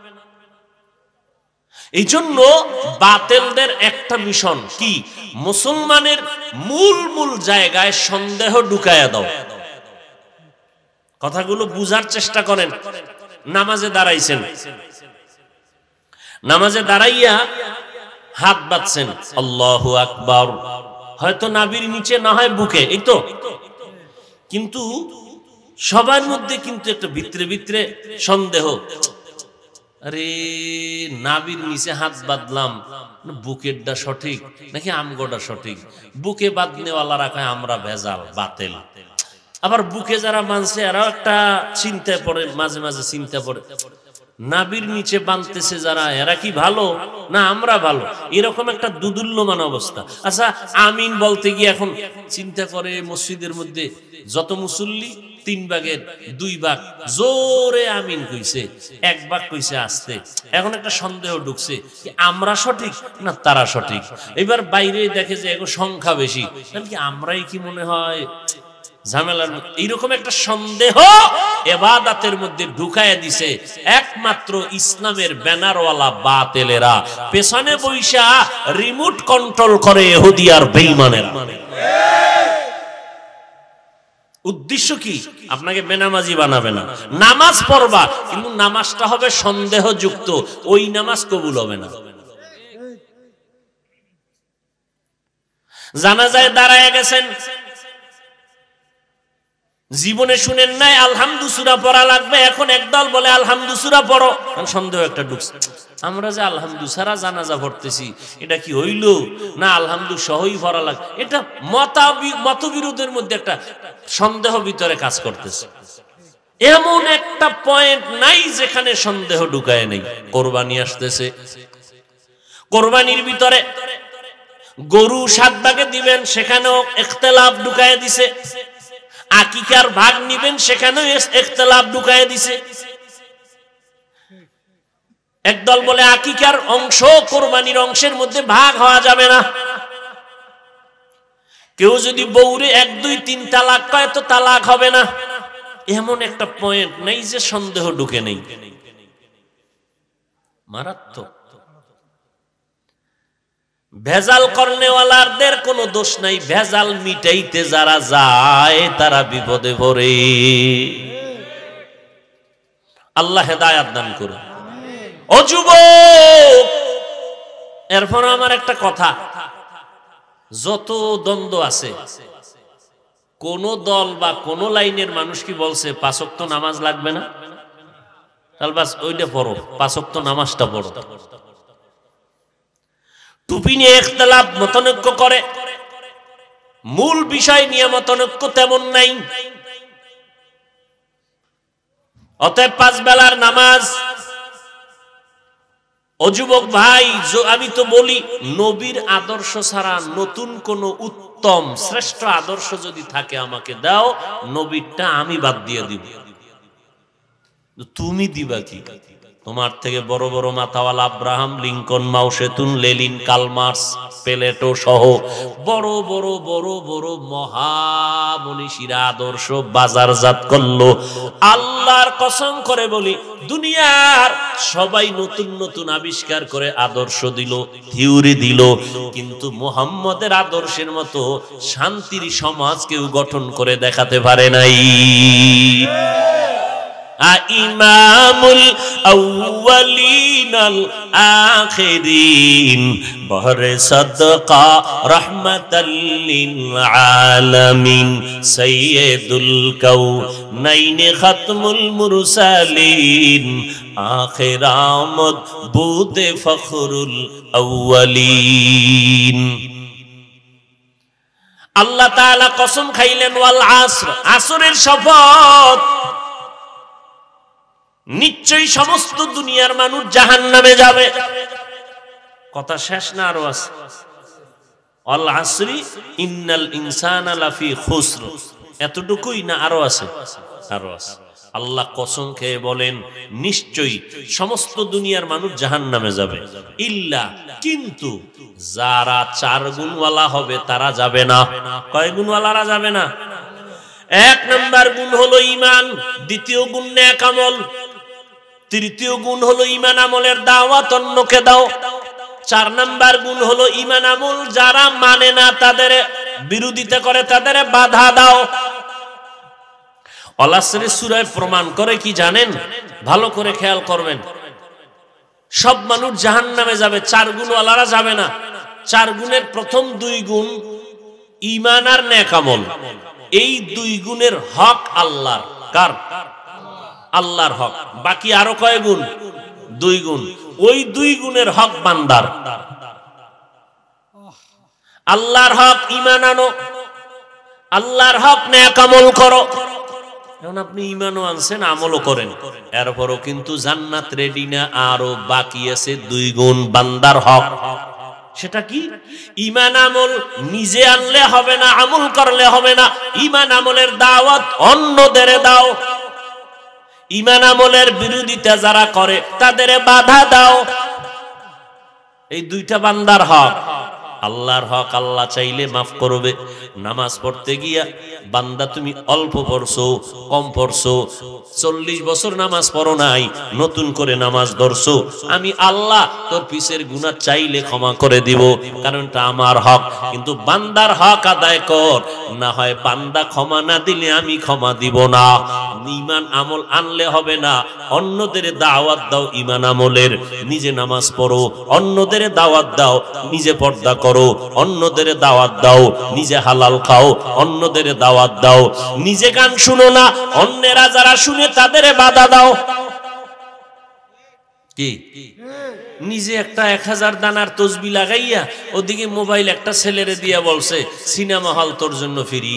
এই জন্য বাতিলদের একটা মিশন কি? মুসলমানের মূল মূল জায়গায় সন্দেহ ঢুকায়া দাও। কথাগুলো বুঝার চেষ্টা করেন। নামাজে দাঁড়াইছেন, নামাজে দাঁড়াইয়া হাত বাঁধছেন, আল্লাহু আকবার, হয়তো নাভির নিচে না হয় বুকে, এই তো। কিন্তু সবার মধ্যে কিন্তু একটা ভিতরে ভিতরে সন্দেহ, আরে নাভির নিচে হাত বাঁধলাম, বুকেরটা সঠিক নাকি আমগোটা সঠিক? বুকে বাঁধনেওয়ালারা কয় আমরা ভেজাল, বাতেল। আবার বুকে যারা মানছে এরাও একটা চিন্তায় পড়ে, মাঝে মাঝে চিন্তা পড়ে, নাভির নিচে বাঁধতেছে যারা, এরা কি ভালো না আমরা ভালো? এরকম একটা দুদুল্যমান অবস্থা। আচ্ছা, আমিন বলতে গিয়ে এখন চিন্তা করে, মসজিদের মধ্যে যত মুসল্লি 3 ভাগের 2 ভাগ জোরে আমিন কইছে, 1 ভাগ কইছে আস্তে। এখন একটা সন্দেহ ঢুকছে, আমরা সঠিক না তারা সঠিক? এবার বাইরে দেখে যে এগো সংখ্যা বেশি, তাহলে কি আমরাই কি মনে হয় ঝামেলার? এইরকম একটা সন্দেহ ইবাদতের মধ্যে ঢুকায় দিছে একমাত্র ইসলামের ব্যানারওয়ালা বাতেলেরা, পেছনে বইসা রিমোট কন্ট্রোল করে ইহুদি আর বেঈমানেরা। উদ্দেশ্য কি? আপনাকে বেনামাজি বানাবে না, নামাজ পড়বা, কিন্তু নামাজটা হবে সন্দেহযুক্ত, ওই নামাজ কবুল হবে না। জানাজায় দাঁড়ায় গেছেন, জীবনে শুনেন নাই আলহামদু সূরা পড়া লাগবে, এখন একদল বলে আলহামদু সূরা পড়ো, সন্দেহ একটা ঢুকছে, আমরা যে আলহামদু ছাড়া জানাজা পড়তেছি, এটা কি হইল না আলহামদু সহই পড়া লাগবে? এটা মতবিরোধের মধ্যে একটা সন্দেহ ভিতরে কাজ করতেছে। এমন একটা পয়েন্ট নাই যেখানে সন্দেহ ঢুকায় নেই। কোরবানি আসতেছে, কোরবানির ভিতরে গরু 7 ভাগে দিবেন, সেখানেও ইখতিলাফ ঢুকায় দিছে। আকিকার ভাগ নিবেন, সেখানেও ইখতিলাফ ঢুকায় দিছে। একদল বলে আকিকার অংশ কোরবানির অংশের মধ্যে ভাগ হওয়া যাবে না। কেউ যদি বউরে 1 2 3 তালাক কয় তো তালাক হবে না। এমন একটা পয়েন্ট নেই যে সন্দেহ ঢুকে নেই। মারাত্মক। ভেজাল করনেওয়ালাদের কোনো দোষ নাই, ভেজাল মিটাইতে যারা যায় তারা বিপদে পড়ে। আল্লাহ হেদায়েত দান করুন। ও যুবক, এরপর আমার একটা কথা, যত দ্বন্দ্ব আছে, কোন দল বা কোন লাইনের মানুষ কি বলছে 5 ওয়াক্ত নামাজ লাগবে না? তাহলে বাস ওইটা পড়ো, 5 ওয়াক্ত নামাজটা পড়ো। টুপি নিয়ে ইখতিলাফ মতনৈক্য করে, মূল বিষয় নিয়ে মতনৈক্য তেমন নাই। অতএব 5 বেলার নামাজ। ও যুবক ভাই, আমি তো বলি নবীর আদর্শ ছাড়া নতুন কোন উত্তম শ্রেষ্ঠ আদর্শ যদি থাকে আমাকে দাও, নবীরটা আমি বাদ দিয়ে দিব। তুমি দিবা কি? তোমার থেকে বড় বড় মাথাওয়ালা Abraham Lincoln, Mao Zedong, Lenin, Karl Marx, Plato সহ বড় বড় বড় বড় মহামনীষীরা আদর্শ বাজারজাত করলো। আল্লাহর কসম করে বলি, দুনিয়ার সবাই নতুন নতুন আবিষ্কার করে আদর্শ দিল, থিওরি দিল, কিন্তু মুহাম্মদের আদর্শের মতো শান্তির সমাজ কেউ গঠন করে দেখাতে পারে নাই। ইমামুল আউয়ালিনাল আখিরিন, বহরে সাদকা রাহমাতাল লিল আলামিন, সাইয়্যিদুল কাউনাইন খাতমুল মুরসালিন, আখির আমদ বুদে ফখরুল আউয়ালিন। আল্লাহ তাআলা কসম খাইলেন, ওয়াল আসর, আসরের শপথ, নিশ্চয়ই সমস্ত দুনিয়ার মানুষ জাহান্নামে যাবে। কথা শেষ না আরো আছে? আল আসরি ইন্নাল ইনসানা লাফি খুসর, এতটুকুই না আরো আছে? আরো আছে। আল্লাহ কসম খেয়ে বলেন, নিশ্চয়ই সমস্ত দুনিয়ার মানুষ জাহান্নামে যাবে, ইল্লা, কিন্তু যারা 4 গুণওয়ালা হবে তারা যাবে না। কয় গুণওয়ালারা যাবে না? 1 নাম্বার গুণ হলো ঈমান, দ্বিতীয় গুণ নেক আমল, তৃতীয় গুণ হলো ঈমান আমলের দাওয়াত অন্যকে দাও, 4 নাম্বার গুণ হলো ঈমান আমল যারা মানে না তাদের বিরোধিতা করে তাদের বাধা দাও। আল আসরের সূরায় প্রমাণ করে কি জানেন? ভালো করে খেয়াল করবেন। সব মানুষ জাহান্নামে যাবে, 4 গুণওয়ালারা যাবে না। 4 গুণের প্রথম 2 গুণ ঈমান আর নেক আমল। এই 2 গুণের হক আল্লাহর। কার? আল্লাহর হক। বাকি আরো কয় গুণ? 2 গুণ। ওই 2 গুণের হক বান্দার। আল্লাহর হক ঈমান আনো, আল্লাহর হক নেক আমল করো। এখন আপনি ঈমানও আনছেন, আমলও করেন, এরপরও কিন্তু জান্নাত রেডি না, আরো বাকি আছে 2 গুণ বান্দার হক। সেটা কি? ঈমান আমল নিজে আনলে হবে না, আমল করলে হবে না। ঈমান আমলের দাওয়াত অন্যদের দাও। ঈমান আমলের বিরোধিতা যারা করে তাদের বাধা দাও। এই 2টা বান্দার হক। আল্লাহর হক আল্লাহ চাইলে মাফ করবে। নামাজ পড়তে গিয়া বান্দা তুমি অল্প পড়ছো, কম পড়ছো, 40 বছর নামাজ পড়ো নাই, নতুন করে নামাজ ধরছো, আমি আল্লাহ তোর পিছের গুনাহ চাইলে ক্ষমা করে দিব, কারণ এটা আমার হক। কিন্তু বান্দার হক আদায় কর, না হয় বান্দা ক্ষমা না দিলে আমি ক্ষমা দিব না। ঈমান আমল আনলে হবে না, অন্যদের দাওয়াত দাও ঈমান আমলের। নিজে নামাজ পড়ো, অন্যদের দাওয়াত দাও, নিজে পর্দা করো, অন্যদের দাওয়াত দাও, নিজে হালাল খাও, অন্যদের দাওয়াত দাও। নিজে গান শুনো না, অন্যেরা যারা শুনে তাদের বাধা দাও। কি? নিজে একটা 1000 দানার তসবি লাগাইয়া ওদিকে মোবাইল একটা ছেলেরে দিয়া বলছে সিনেমা হল তোর জন্য ফ্রি।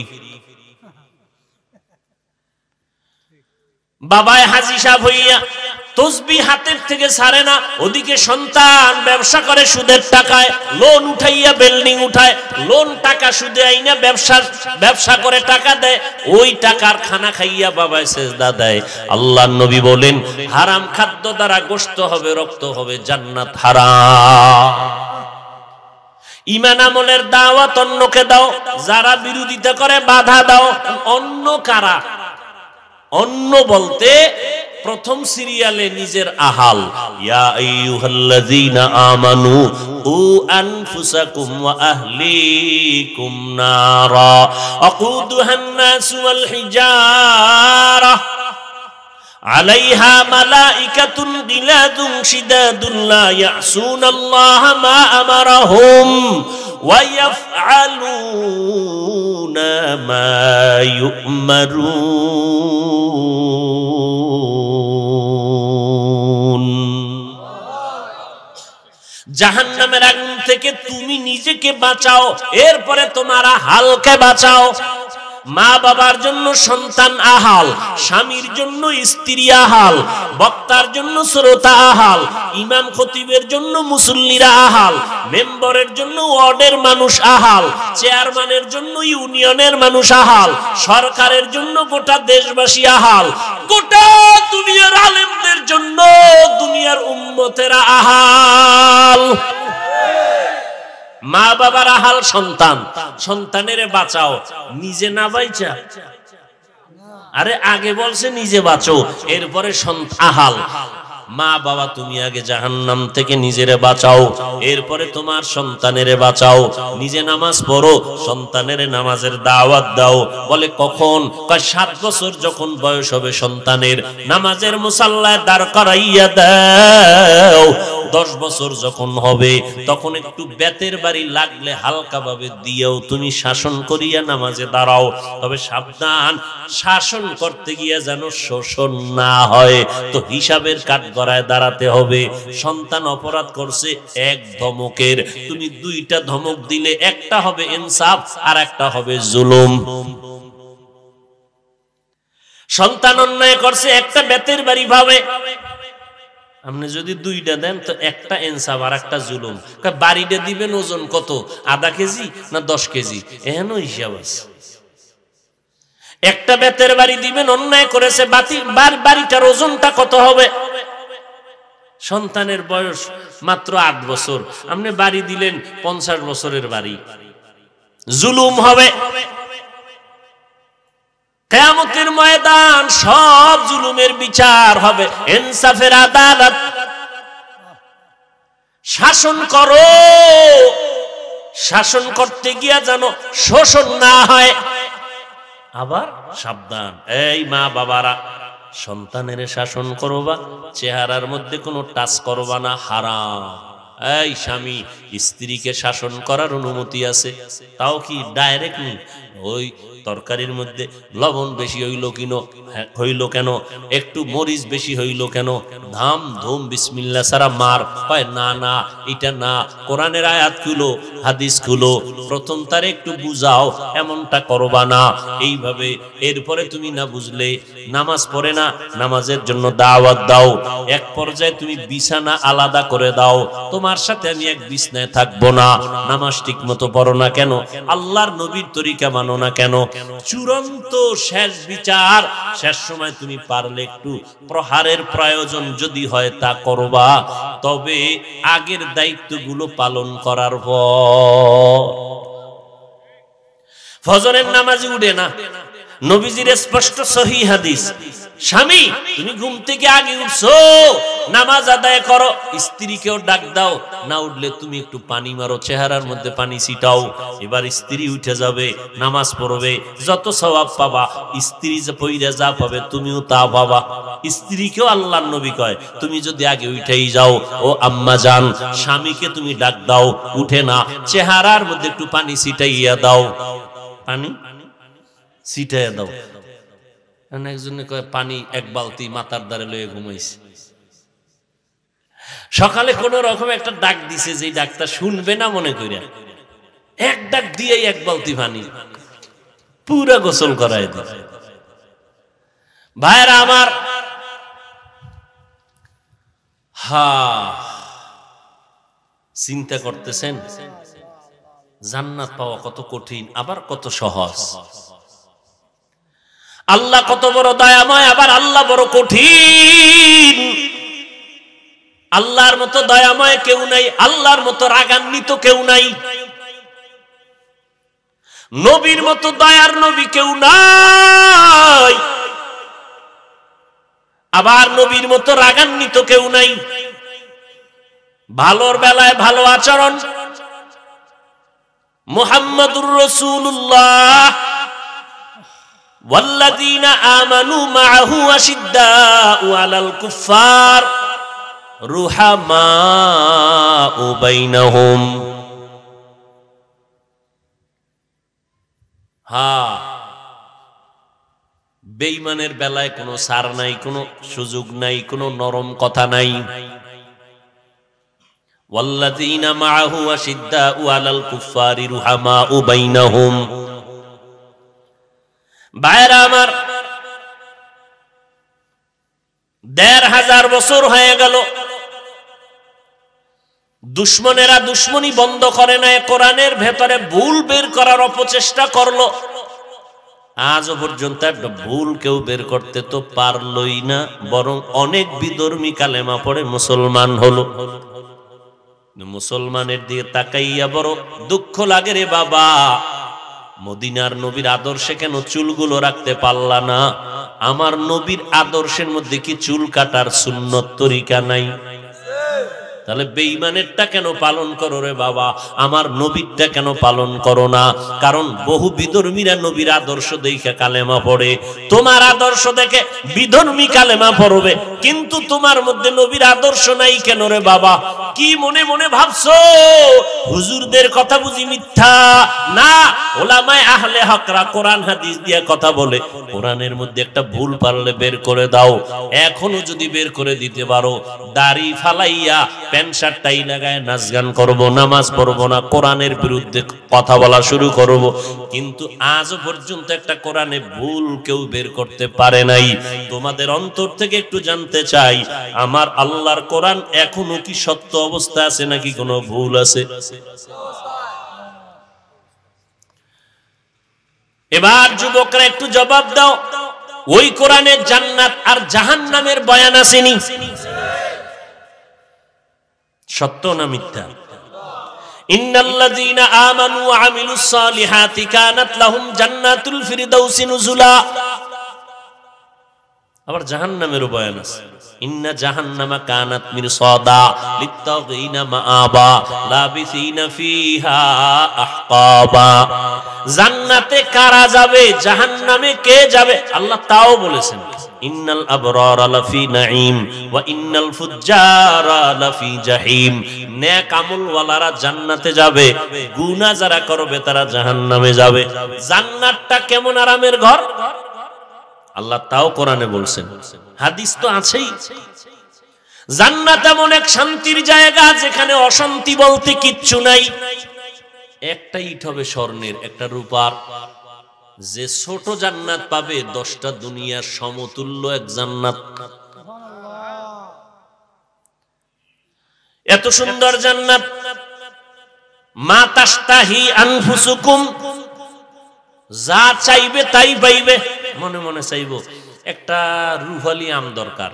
বাবায় হাজী সাহেব হইয়া তসবি হাতের থেকে ছাড়ে না, ওদিকে সন্তান ব্যবসা করে সুদের টাকায়, লোন উঠাইয়া বিল্ডিং উঠায়, লোন টাকা সুদে আইনা ব্যবসা করে টাকা দেয়, ওই টাকার খানা খাইয়া বাবায় সেজদা দেয়। আল্লাহর নবী বলেন হারাম খাদ্য দ্বারা গোশত হবে, রক্ত হবে, জান্নাত হারাম। ঈমান আমলের দাওয়াত অন্যকে দাও, যারা বিরোধিতা করে বাধা দাও। অন্য কারা? অন্য বলতে প্রথম সিরিয়ালে নিজের আহাল। ইয়া আইয়ুহাল্লাযীনা আমানু উ আনফুসাকুম ওয়া আহলিকুম নারা আকুদুহান নাস ওয়াল হিজারা আলাইহা মালাইকাতুন গিলাদুন শিদাদুন লা ইয়াসুনাল্লাহা মা আমারাহুম ওয়া ইয়াফআলুনা মা ইউমারুন। জাহান্নামের আগুন থেকে তুমি নিজেকে বাঁচাও, এরপরে তোমার আহালকে বাঁচাও। মা বাবার জন্য সন্তান আহাল, স্বামীর জন্য স্ত্রী আহাল, বক্তার জন্য শ্রোতা আহাল, ইমাম খতিবের জন্য মুসল্লিরা আহাল, মেম্বারের জন্য ওয়ার্ডের মানুষ আহাল, চেয়ারম্যানের জন্য ইউনিয়নের মানুষ আহাল, সরকারের জন্য গোটা দেশবাসী আহাল, গোটা দুনিয়ার আলেমদের জন্য দুনিয়ার উম্মতেরা আহাল। মা বাবার আহাল সন্তান, সন্তানের বাঁচাও, নিজে না বাইচা। আরে আগে বলছে নিজে বাঁচো, এরপরে আহাল। মা বাবা তুমি আগে জাহান্নাম থেকে নিজেরে বাঁচাও, এরপরে তোমার সন্তানেরে বাঁচাও। নিজে নামাজ পড়ো, সন্তানের নামাজের দাওয়াত দাও। বলে কখন? 7 বছর যখন বয়স হবে সন্তানের, নামাজের মুসাল্লায় দাঁড় করাইয়া দাও। 10 বছর যখন হবে তখন একটু বেতের বাড়ি লাগলে হালকা ভাবে দিয়েও তুমি শাসন করিয়া নামাজে দাঁড়াও। তবে সাবধান, শাসন করতে গিয়ে যেন শোষণ না হয়। তো হিসাবের কাঠগড়ায় দাঁড়াতে হবে। সন্তান অপরাধ করছে, 1 ধমকের তুমি 2টা ধমক দিলে, একটা হবে ইনসাফ আর একটা হবে জুলুম। সন্তান অন্যায় করছে, একটা বেতের বাড়ি ভাবে, আপনি যদি 2টা দেন তো একটা ইনসাফ আর একটা জুলুম। বাড়িটা দিবেন ওজন কত? আধা কেজি না 10 কেজি? এহেন হিসাব আছে। একটা বেতের বাড়ি দিবেন, অন্যায় করেছে, বাড়িটার ওজনটা কত হবে? সন্তানের বয়স মাত্র 8 বছর, আপনি বাড়ি দিলেন 50 বছরের বাড়ি, জুলুম হবে। কিয়ামতের ময়দান সব জুলুমের বিচার হবে, ইনসাফের আদালত। শাসন করো, শাসন করতে গিয়া যেন শোষণ না হয়। আবার সাবধান, এই মা বাবারা, সন্তানের শাসন করবা, চেহারার মধ্যে কোনো টাচ করবা না, হারাম। এই স্বামী স্ত্রীকে শাসন করার অনুমতি আছে, তাও কি ডাইরেক্ট নেই। ওই তরকারির মধ্যে লবণ বেশি হইল কেন, একটু মরিচ বেশি হইল কেন, ধাম ধুম বিসমিল্লাহ সারা মার, হয় না না এটা না, কোরআনের আয়াত খুলো, হাদিস খুলো, প্রথম তার একটু বুঝাও, এমনটা করবা না। এইভাবে এরপরে তুমি না বুঝলে নামাজ পড়ে না, নামাজের জন্য দাওয়াত দাও, এক পর্যায়ে তুমি বিছানা আলাদা করে দাও, তোমার সাথে আমি এক বিছনায় থাকবো না, নামাজ ঠিক মতো পড়ো না কেন, আল্লাহর নবীর তরিকা মানো না কেন, চূড়ান্ত শেষ বিচার, শেষ সময় তুমি পারলে একটু প্রহারের প্রয়োজন যদি হয় তা করবা, তবে আগের দায়িত্বগুলো পালন করার পর। ফজরের নামাজে উঠে না, নবীজির স্পষ্ট সহিহ হাদিস, স্বামী তুমি ঘুম থেকে আগে উঠছো, নামাজ আদায় করো, স্ত্রীকেও ডাক দাও, না উঠলে তুমি একটু পানি মারো, চেহারার মধ্যে পানি ছিটাও, এবার স্ত্রী উঠে যাবে, নামাজ পড়বে, যত সওয়াব পাবা, স্ত্রী যে পইরা যা পাবে তুমিও তা পাবা। স্ত্রীকেও আল্লাহর নবী কয়, তুমি যদি আগে উঠেই যাও, ও আম্মা জান, স্বামীকে তুমি ডাক দাও, উঠে না, চেহারার মধ্যে একটু পানি ছিটাইয়া দাও, পানি ছিটাইয়া দাও। একজনে কয় পানি এক বালতি মাথার দ্বারে লয়ে ঘুমাইছে। সকালে কোন রকম একটা ডাক দিছে, যে ডাকটা শুনবে না মনে কইরা, এক ডাক দিয়ে এক বালতি পানি পুরা গোসল করায় দিছে। ভাইরা আমার, চিন্তা করতেছেন জান্নাত পাওয়া কত কঠিন, আবার কত সহজ। আল্লাহ কত বড় দয়াময়, আবার আল্লাহ বড় কঠিন। আল্লাহর মতো দয়াময় কেউ নাই, আল্লাহর মতো রাগান্বিত কেউ নাই, নবীর মতো দয়ার নবী কেউ নাই, আবার নবীর মতো রাগান্বিত কেউ নাই। ভালোর বেলায় ভালো আচরণ, মুহাম্মাদুর রাসূলুল্লাহ ওয়াল্লাযীনা আমানু মাআহু আশিদ্দাউ আলাল কুফফার রুহামাউ বাইনাহুম। বেঈমানের বেলায় কোনো সার নাই, কোনো সুযোগ নাই, কোনো নরম কথা নাই। ওয়াল্লাযীনা মাআহু আশিদ্দাউ আলাল কুফফারি রুহামাউ বাইনাহুম। ভাইরা আমার, ১৫০০ বছর হয়ে গেল, দুশমনেরা দুশমনি বন্ধ করে নাই, কোরআনের ভেতরে ভুল বের করার অপচেষ্টা করলো। আজও পর্যন্ত একটা ভুল কেউ বের করতে তো পারলই না, বরং অনেক বিধর্মী কালেমা পড়ে মুসলমান হলো। মুসলমানের দিকে তাকাইয়া বড় দুঃখ লাগে রে বাবা, মদিনার নবীর আদর্শে কেন চুলগুলো রাখতে পারলা না? আমার নবীর আদর্শের মধ্যে কি চুল কাটার সুন্নত তরিকা নাই? তাহলে বেঈমানেরটা কেন পালন করো রে বাবা, আমার নবীরটা কেন পালন করো না? কারণ বহু বিধর্মীরা নবীর আদর্শ দেখে কালেমা পড়ে, তোমার আদর্শ দেখে বিধর্মী কালেমা পড়বে, কিন্তু তোমার মধ্যে নবীর আদর্শ নাই কেন রে বাবা? কি মনে মনে ভাবছো হুজুরদের কথা বুঝি মিথ্যা? না, ওলামায়ে আহলে হকরা কোরআন হাদিস দিয়ে কথা বলে, কোরআনের মধ্যে একটা ভুল পারলে বের করে দাও। এখনো যদি বের করে দিতে পারো, দাড়ি ফালাইয়া প্যান্ট শার্ট টাই লাগায় নাচ গান করবো, নামাজ পড়বো না, কোরআনের বিরুদ্ধে কথা বলা শুরু করব, কিন্তু আজও পর্যন্ত একটা কোরআনে ভুল কেউ বের করতে পারে নাই। তোমাদের অন্তর থেকে একটু জানতে চাই, আমার আল্লাহর কোরআন এখনো কি সত্য অবস্থা আছে নাকি কোনো ভুল আছে? এবার যুবকরা একটু জবাব দাও, ওই কোরআনে জান্নাত আর জাহান্নামের বয়ান আসেনি? সত্য না মিথ্যা? ইন্নাল্লাযীনা আমানু ওয়া আমিলুস সালিহাতি কানাত লাহুম জান্নাতুল ফিরদাউসি নুজুলা। আবার জাহান্নামের বয়ান আছে, ইন্না জাহান্নামা কানাত মিরসাদা লিত্তাগীনা মাআবা লাবিসিনা ফিহা আহকাবা। জান্নাতে কারা যাবে, জাহান্নামে কে যাবে, আল্লাহ তাও বলেছেন ইন্নাল আবরারা লাফি নাঈম ওয়া ইন্নাল ফুজ্জারা লাফি জাহিম। নেক আমলওয়ালারা জান্নাতে যাবে, গুনাহ যারা করবে তারা জাহান্নামে যাবে। জান্নাতটা কেমন আরামের ঘর আল্লাহ তাও কোরআনে বলছেন, হাদিস তো আছেই। জান্নাত এমন এক শান্তির জায়গা যেখানে অশান্তি বলতে কিচ্ছু নাই। একটা ইট হবে স্বর্ণের, একটা রূপার। যে ছোট জান্নাত পাবে 10টা দুনিয়ার সমতুল্য এক জান্নাত। এত সুন্দর জান্নাত, মা তাশতাহি আনফুসুকুম, যা চাইবে তাই পাইবে। মনে মনে চাইবো একটা রুহালি আম দরকার,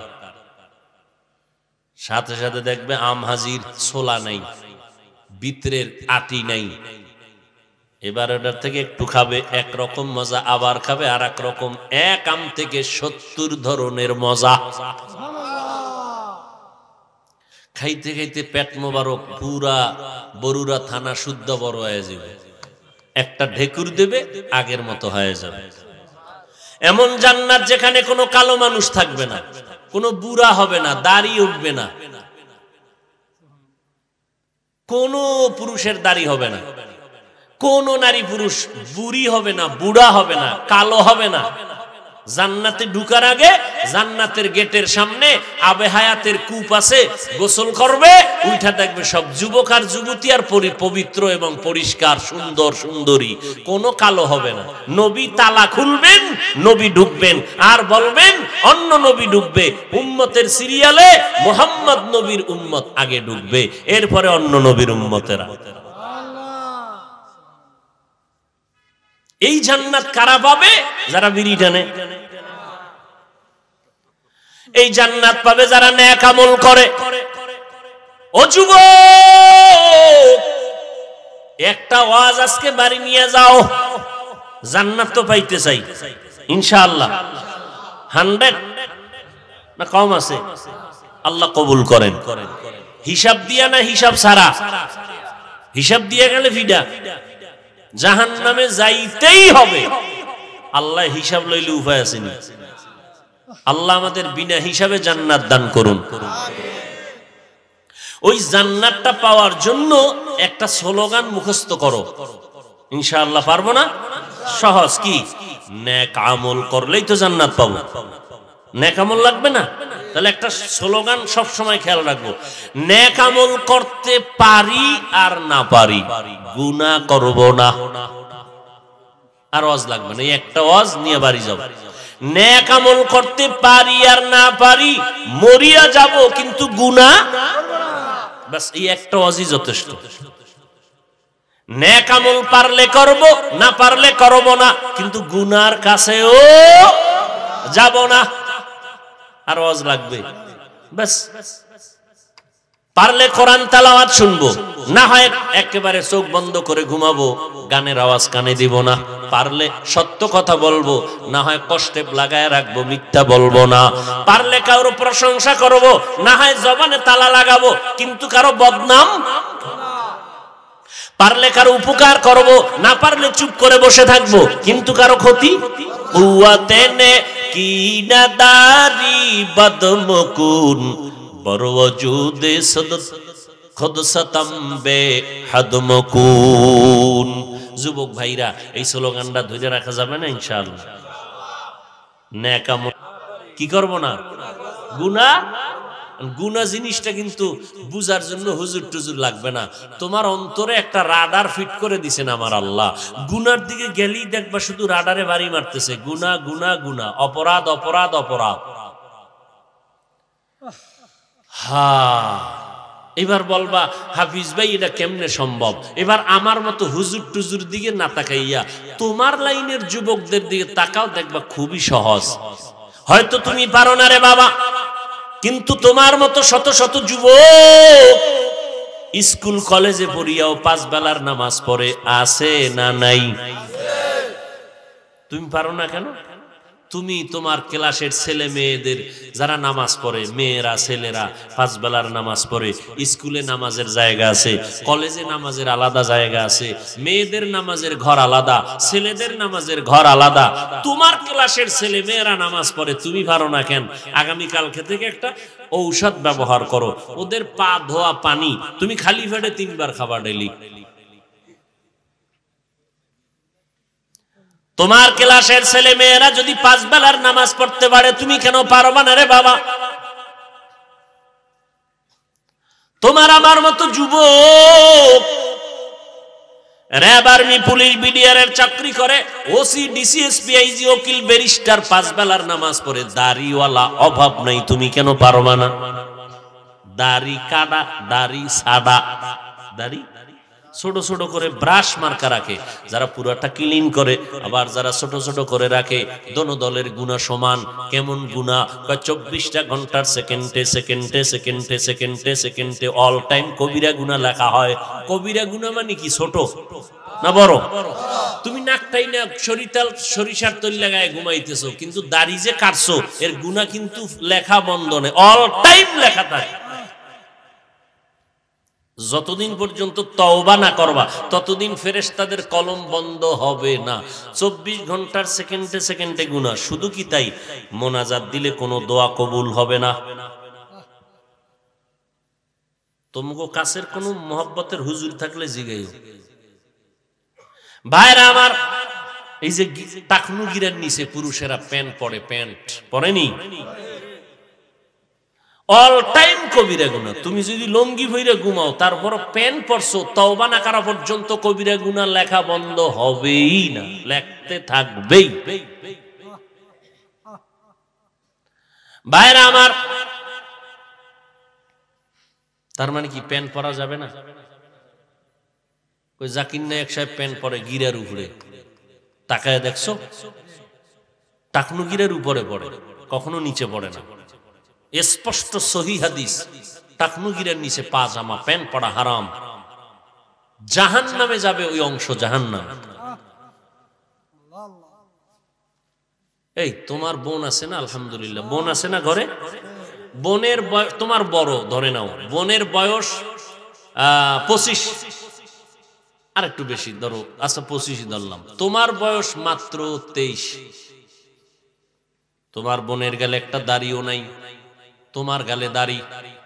সাথে সাথে দেখবে আম হাজির, ছোলা নাই, ভিতরের আটি নাই। এবার ওটার থেকে একটু খাবে, একরকম মজা, আবার খাবে আর এক রকম। এক আম থেকে 70 ধরনের মজা। খাইতে খাইতে পেট মোবারক, পুরা বরুড়া থানা শুদ্ধ বড় হয়ে যাবে। একটা ঢেকুর দেবে, আগের মতো হয়ে যাবে। এমন জান্নাত যেখানে কোনো কালো মানুষ থাকবে না, কোনো বুড়া হবে না, দাড়ি উঠবে না, কোনো পুরুষের দাড়ি হবে না, কোন নারী পুরুষ বুড়ি হবে না, বুড়া হবে না, কালো হবে না। জান্নাতে ঢুকার আগে জান্নাতের গেটের সামনে আবে হায়াতের কূপ আছে, গোসল করবে, উঠা দেখবে সব যুবক আর যুবতী আর পবিত্র এবং পরিষ্কার, সুন্দর সুন্দরী, কোনো কালো হবে না। নবী তালা খুলবেন, নবী ঢুকবেন আর বলবেন অন্য নবী ঢুকবে। উম্মতের সিরিয়ালে মুহাম্মদ নবীর উম্মত আগে ঢুকবে, এরপরে অন্য নবীর উম্মতেরা। এই জান্নাত কারা পাবে? যারা বিড়ি টানে। এই জান্নাত পাবে যারা নেক আমল করে। ও যুবক, একটা ওয়াজ আজকে বাড়ি নিয়ে যাও, জান্নাত তো পাইতে চাই ইনশাআল্লাহ। 100 না কম আছে? আল্লাহ কবুল করেন। হিসাব দিয়া না হিসাব ছাড়া? হিসাব দিয়ে গেলে ফিডা, জাহান্নামে যাইতেই হবে। আল্লাহ হিসাব লইলে উপায় আসেনি। আল্লাহ আমাদের বিনা হিসাবে জান্নাত দান করুন। ওই জান্নাতটা পাওয়ার জন্য একটা স্লোগান মুখস্থ করো, ইনশাআল্লাহ। পারবো না? সহজ। কি? নেক আমল করলেই তো জান্নাত পাবো। নেক আমল লাগবে না? তাহলে একটা স্লোগান সব সময় খেয়াল রাখবো, নেক আমল করতে পারি আর না পারি, গুনাহ করব না। আর ওয়াজ লাগবে না, এই একটা ওয়াজ নিয়ে বাড়ি যাও। নেক আমল করতে পারি আর না পারি, মরিয়া যাব কিন্তু গুনাহ, বাস এই একটা ওয়াজই যথেষ্ট। নেক আমল পারলে করব, না পারলে করব না, কিন্তু গুনার কাছেও যাব না। আর ওয়াজ লাগবে, বাস। পারলে কোরআন তেলাওয়াত শুনবো, না হয় একেবারে চোখ বন্ধ করে ঘুমাবো, গানের আওয়াজ কানে দিব না। পারলে সত্য কথা বলবো, না হয় কষ্টে লাগায় রাখবো, মিথ্যা বলবো না। পারলে কারো প্রশংসা করব, না হয় জবানে তালা লাগাবো, কিন্তু কারো বদনাম। পারলে কারো উপকার করব, না পারলে চুপ করে বসে থাকবো, কিন্তু কারো ক্ষতি। উয়াতেনে কি নাদারি বদমকুন বড় ওজুদে সদত খুদ সতম্বে হাদমকুন। যুবক ভাইরা, এই স্লোগানটা ধরে রাখা যাবে না ইনশাআল্লাহ? নেক আমল কি করব না, গুনাহ। গুনাহ জিনিসটা কিন্তু বুঝার জন্য হুজুর টুজুর লাগবে না। তোমার অন্তরে একটা রাডার ফিট করে দিছেন আমার আল্লাহ। গুনার দিকে গেলেই দেখবা শুধু রাডারে বাড়ি মারতেছে, গুনাহ গুনাহ গুনাহ, অপরাধ অপরাধ অপরাধ। এবার বলবা হাফিজ ভাই এটা কেমনে সম্ভব? এবার আমার মতো হুজুর টুজুর দিকে না তাকাইয়া তোমার লাইনের যুবকদের দিকে তাকাও, দেখবা খুবই সহজ। হয়তো তুমি পারো না রে বাবা, কিন্তু তোমার মতো শত শত যুবক স্কুল কলেজে পড়িয়াও 5 বেলার নামাজ পড়ে, আছে না নাই? তুমি পারো না কেন? তুমি তোমার ক্লাসের ছেলে মেয়েদের যারা নামাজ পড়ে, মেয়েরা ছেলেরা 5 বেলার নামাজ পড়ে, স্কুলে নামাজের জায়গা আছে, কলেজে নামাজের আলাদা জায়গা আছে, মেয়েদের নামাজের ঘর আলাদা, ছেলেদের নামাজের ঘর আলাদা। তোমার ক্লাসের ছেলে মেয়েরা নামাজ পড়ে, তুমি পারো না কেন? আগামী কালকে থেকে একটা ঔষধ ব্যবহার করো, ওদের পা ধোয়া পানি তুমি খালি পেটে 3 বার খাবা ডেইলি। তোমার ক্লাসের ছেলে মেয়েরা যদি 5 বেলার নামাজ পড়তে পারে, তুমি কেন পারবা না রে বাবা? তোমার আমার মতো যুবক র‍্যাব, আর্মি, পুলিশ, বিডিআর এর চাকরি করে, ওসি, ডিসি, এসপি, আইজি, উকিল, ব্যারিস্টার 5 বেলার নামাজ পড়ে, দাড়িওয়ালা অভাব নাই, তুমি কেন পারবা না? দাড়ি কাটা, দাড়ি সাদা, দাড়ি ছোট ছোট করে ব্রাশ মার্কা রাখে, যারা পুরাটা ক্লিন করে, আবার যারা ছোট ছোট করে রাখে। দোনো দলের গুনাহ সমান। কেমন গুনাহ? 24টা ঘন্টার সেকেন্ডে সেকেন্ডে সেকেন্ডে সেকেন্ডে সেকেন্ডে অল টাইম কবিরা গুনাহ লেখা হয়। কবিরা গুনাহ মানে কি? ছোট না বড়? তুমি নাকটাই না সরিষার তেল লাগায় ঘুমাইতেছো, কিন্তু দাড়ি যে কাটছো এর গুনাহ কিন্তু লেখা বন্ধ নেই, অল টাইম লেখা থাকে। যতদিন পর্যন্ত তওবা না করবা ততদিন ফেরেশতাদের কলম বন্ধ হবে না। 24 ঘন্টার সেকেন্ডে সেকেন্ডে গুনাহ। শুধু কি তাই, মোনাজাত দিলে কোনো দোয়া কবুল হবে না। তোমাকে কাছের কোনো মহব্বতের হুজুর থাকলে জিগাইও। ভাইরা আমার, এই যে টাকনু গিরার নিচে পুরুষেরা প্যান্ট পরে, প্যান্ট পরেনি, অল টাইম কবিরা গুনাহ। তুমি যদি লঙ্গি ভইরা ঘুমাও, তারপর প্যান্ট পরছো, তওবা না করা পর্যন্ত কবিরা গুনাহ লেখা বন্ধ হবেই না, লেখতে থাকবেই। ভাইরা আমার, তার মানে কি প্যান্ট পরা যাবে না? ওই জাকির নায়েক সাহেব প্যান্ট পরে গিরার উপরে, তাকায় দেখছো? টাকনু গিরার উপরে পড়ে, কখনো নিচে পড়ে না। স্পষ্ট সহিহ হাদিস, টাকনু গিরার নিচে পাজামা প্যান্ট পরা হারাম। জাহান্নামে যাবে ওই অংশ, জাহান্নাম। এই তোমার বোন আছে না? আলহামদুলিল্লাহ, বোন আছে না ঘরে? বোনের তোমার বড় ধরে নাও, বোনের বয়স 25, আর একটু বেশি ধরো, আচ্ছা 25 ধরলাম। তোমার বয়স মাত্র 23। তোমার বোনের গালে একটা দাড়িও নাই, তোমার গালে দাড়ি।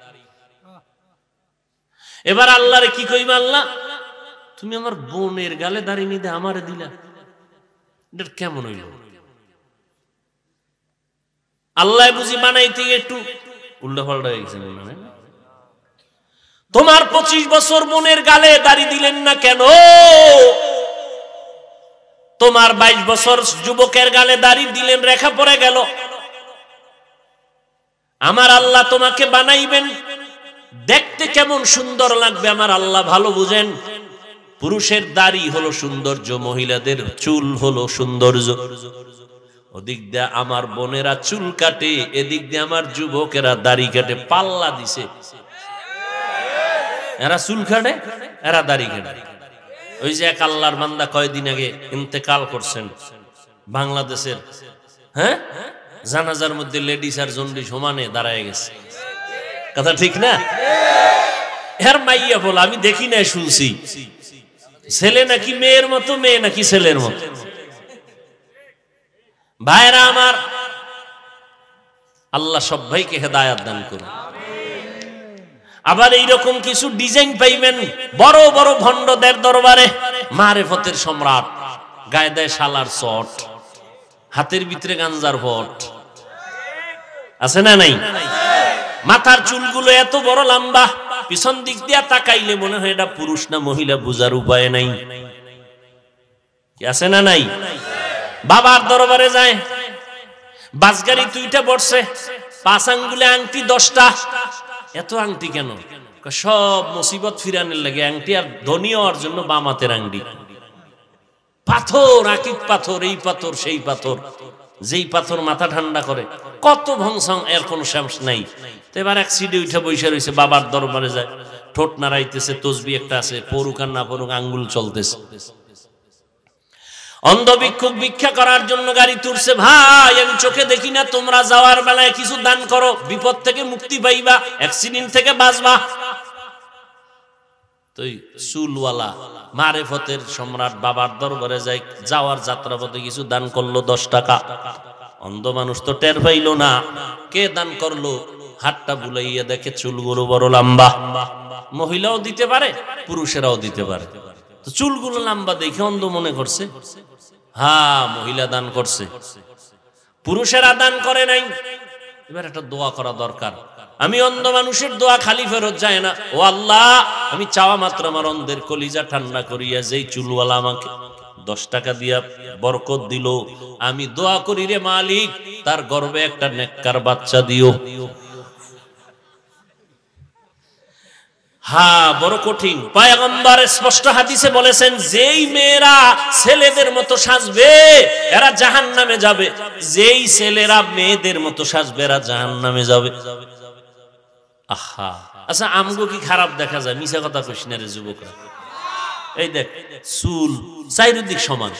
এবার আল্লাহরে কি কইবা? আল্লাহ, তুমি আমার বোনের গালে দাড়ি নিতে আমারে দিলা, এটা কেমন হইল? আল্লাহ বুঝি বানাইতে একটু উল্টা পাল্টা হয়ে গেছে। তোমার 25 বছর বোনের গালে দাড়ি দিলেন না কেন? তোমার 22 বছর যুবকের গালে দাড়ি দিলেন, রেখা পড়ে গেল। আমার আল্লাহ তোমাকে বানাইবেন, দেখতে কেমন সুন্দর লাগবে আমার আল্লাহ ভালো বুঝেন। পুরুষের দাড়ি হলো সৌন্দর্য, মহিলাদের চুল হলো সৌন্দর্য। ওদিক দিয়ে আমার বোনেরা চুল কাটে, এদিক দিয়ে আমার যুবকেরা দাড়ি কাটে। পাল্লা দিছে, এরা চুল কাটে, এরা দাড়ি কাটে। ওই যে এক আল্লাহর বান্দা কয়েকদিন আগে ইন্তেকাল করছেন বাংলাদেশের, হ্যাঁ, জানাজার মধ্যে লেডিস আর জন্ডি সমানে দাঁড়ায় গেছে। কথা ঠিক না? এর মাইয়া বল, আমি দেখি না, শুনছি ছেলে নাকি মেয়ের মতো, মেয়ে নাকি ছেলের মতো। ভাইরা আমার, আল্লাহ সব ভাইকে হেদায়াত দান করুন। আবার এইরকম কিছু ডিজাইন পাইবেন বড় বড় ভণ্ডদের দরবারে, মারেফতের সম্রাট, গায়ে দেয় শালার চট, হাতের ভিতরে গাঞ্জার ভট, আছে না নাই? মাথার চুলগুলো এত বড় লম্বা, পিছন দিক দিয়া তাকাইলে মনে হয় এটা পুরুষ না মহিলা বুঝার উপায় নাই। কি আছে না নাই? বাবার দরবারে যায়, বাসগাড়ি 2টা বসছে, 5 আঙ্গুলে আংটি 10টা। এত আংটি কেন? সব মুসিবত ফিরানের লাগে আংটি, আর ধনী হওয়ার জন্য বাম হাতের আংটি। পাথর, আকিক পাথর, এই পাথর সেই পাথর, যেই পাথর মাথা ঠান্ডা করে। কত ভংসং, এর কোন শেষ নাই। তো এবার এক সিডে উঠে বসে রয়েছে, বাবার দরবারে যায়, ঠোঁট নাড়াইতেছে, তসবি একটা আছে, পড়ুক আর না পড়ুক আঙ্গুল চলতেছে। অন্ধ ভিক্ষুক ভিক্ষা করার জন্য গাড়ি তুলছে, ভাই আমি চোখে দেখি না, তোমরা যাওয়ার বেলায় কিছু দান করো, বিপদ থেকে মুক্তি পাইবা, অ্যাক্সিডেন্ট থেকে বাঁচবা। তো চুলওয়ালা মারেফতের সম্রাট বাবার দরবারে যাই, যাওয়ার যাত্রাপথে কিছু দান করলো 10 টাকা। অন্ধ মানুষ তো টের পাইল না কে দান করলো, হাতটা বুলাইয়া দেখে চুলগুলো বড় লম্বা। মহিলাও দিতে পারে, পুরুষেরাও দিতে পারে। তো চুলগুলো লম্বা দেখে অন্ধ মনে করছে হ্যাঁ মহিলা দান করছে, পুরুষেরা দান করে নাই। এবার একটা দোয়া করা দরকার। আমি অন্ধ মানুষের দোয়া খালি ফেরত যায় না। ও আল্লাহ, আমি চাওয়া মাত্র আমার অন্ধের কলিজা ঠান্ডা করিয়া যেই চুলওয়ালা আমাকে 10 টাকা দিয়া বরকত দিল, আমি দোয়া করি রে মালিক তার গর্ভে একটা নেককার বাচ্চা দিও। হ্যাঁ, বড় কঠিন। পয়গম্বর স্পষ্ট হাদিসে বলেছেন, যেই মেয়েরা ছেলেদের মতো সাজবে এরা জাহান্নামে যাবে, যেই ছেলেরা মেয়েদের মতো সাজবে এরা জাহান্নামে যাবে। আহা, আচ্ছা আমগো কি খারাপ দেখা যায়? মিছা কথা কইস না রে যুবকরা। এই দেখ চুল চারিদিক সমান,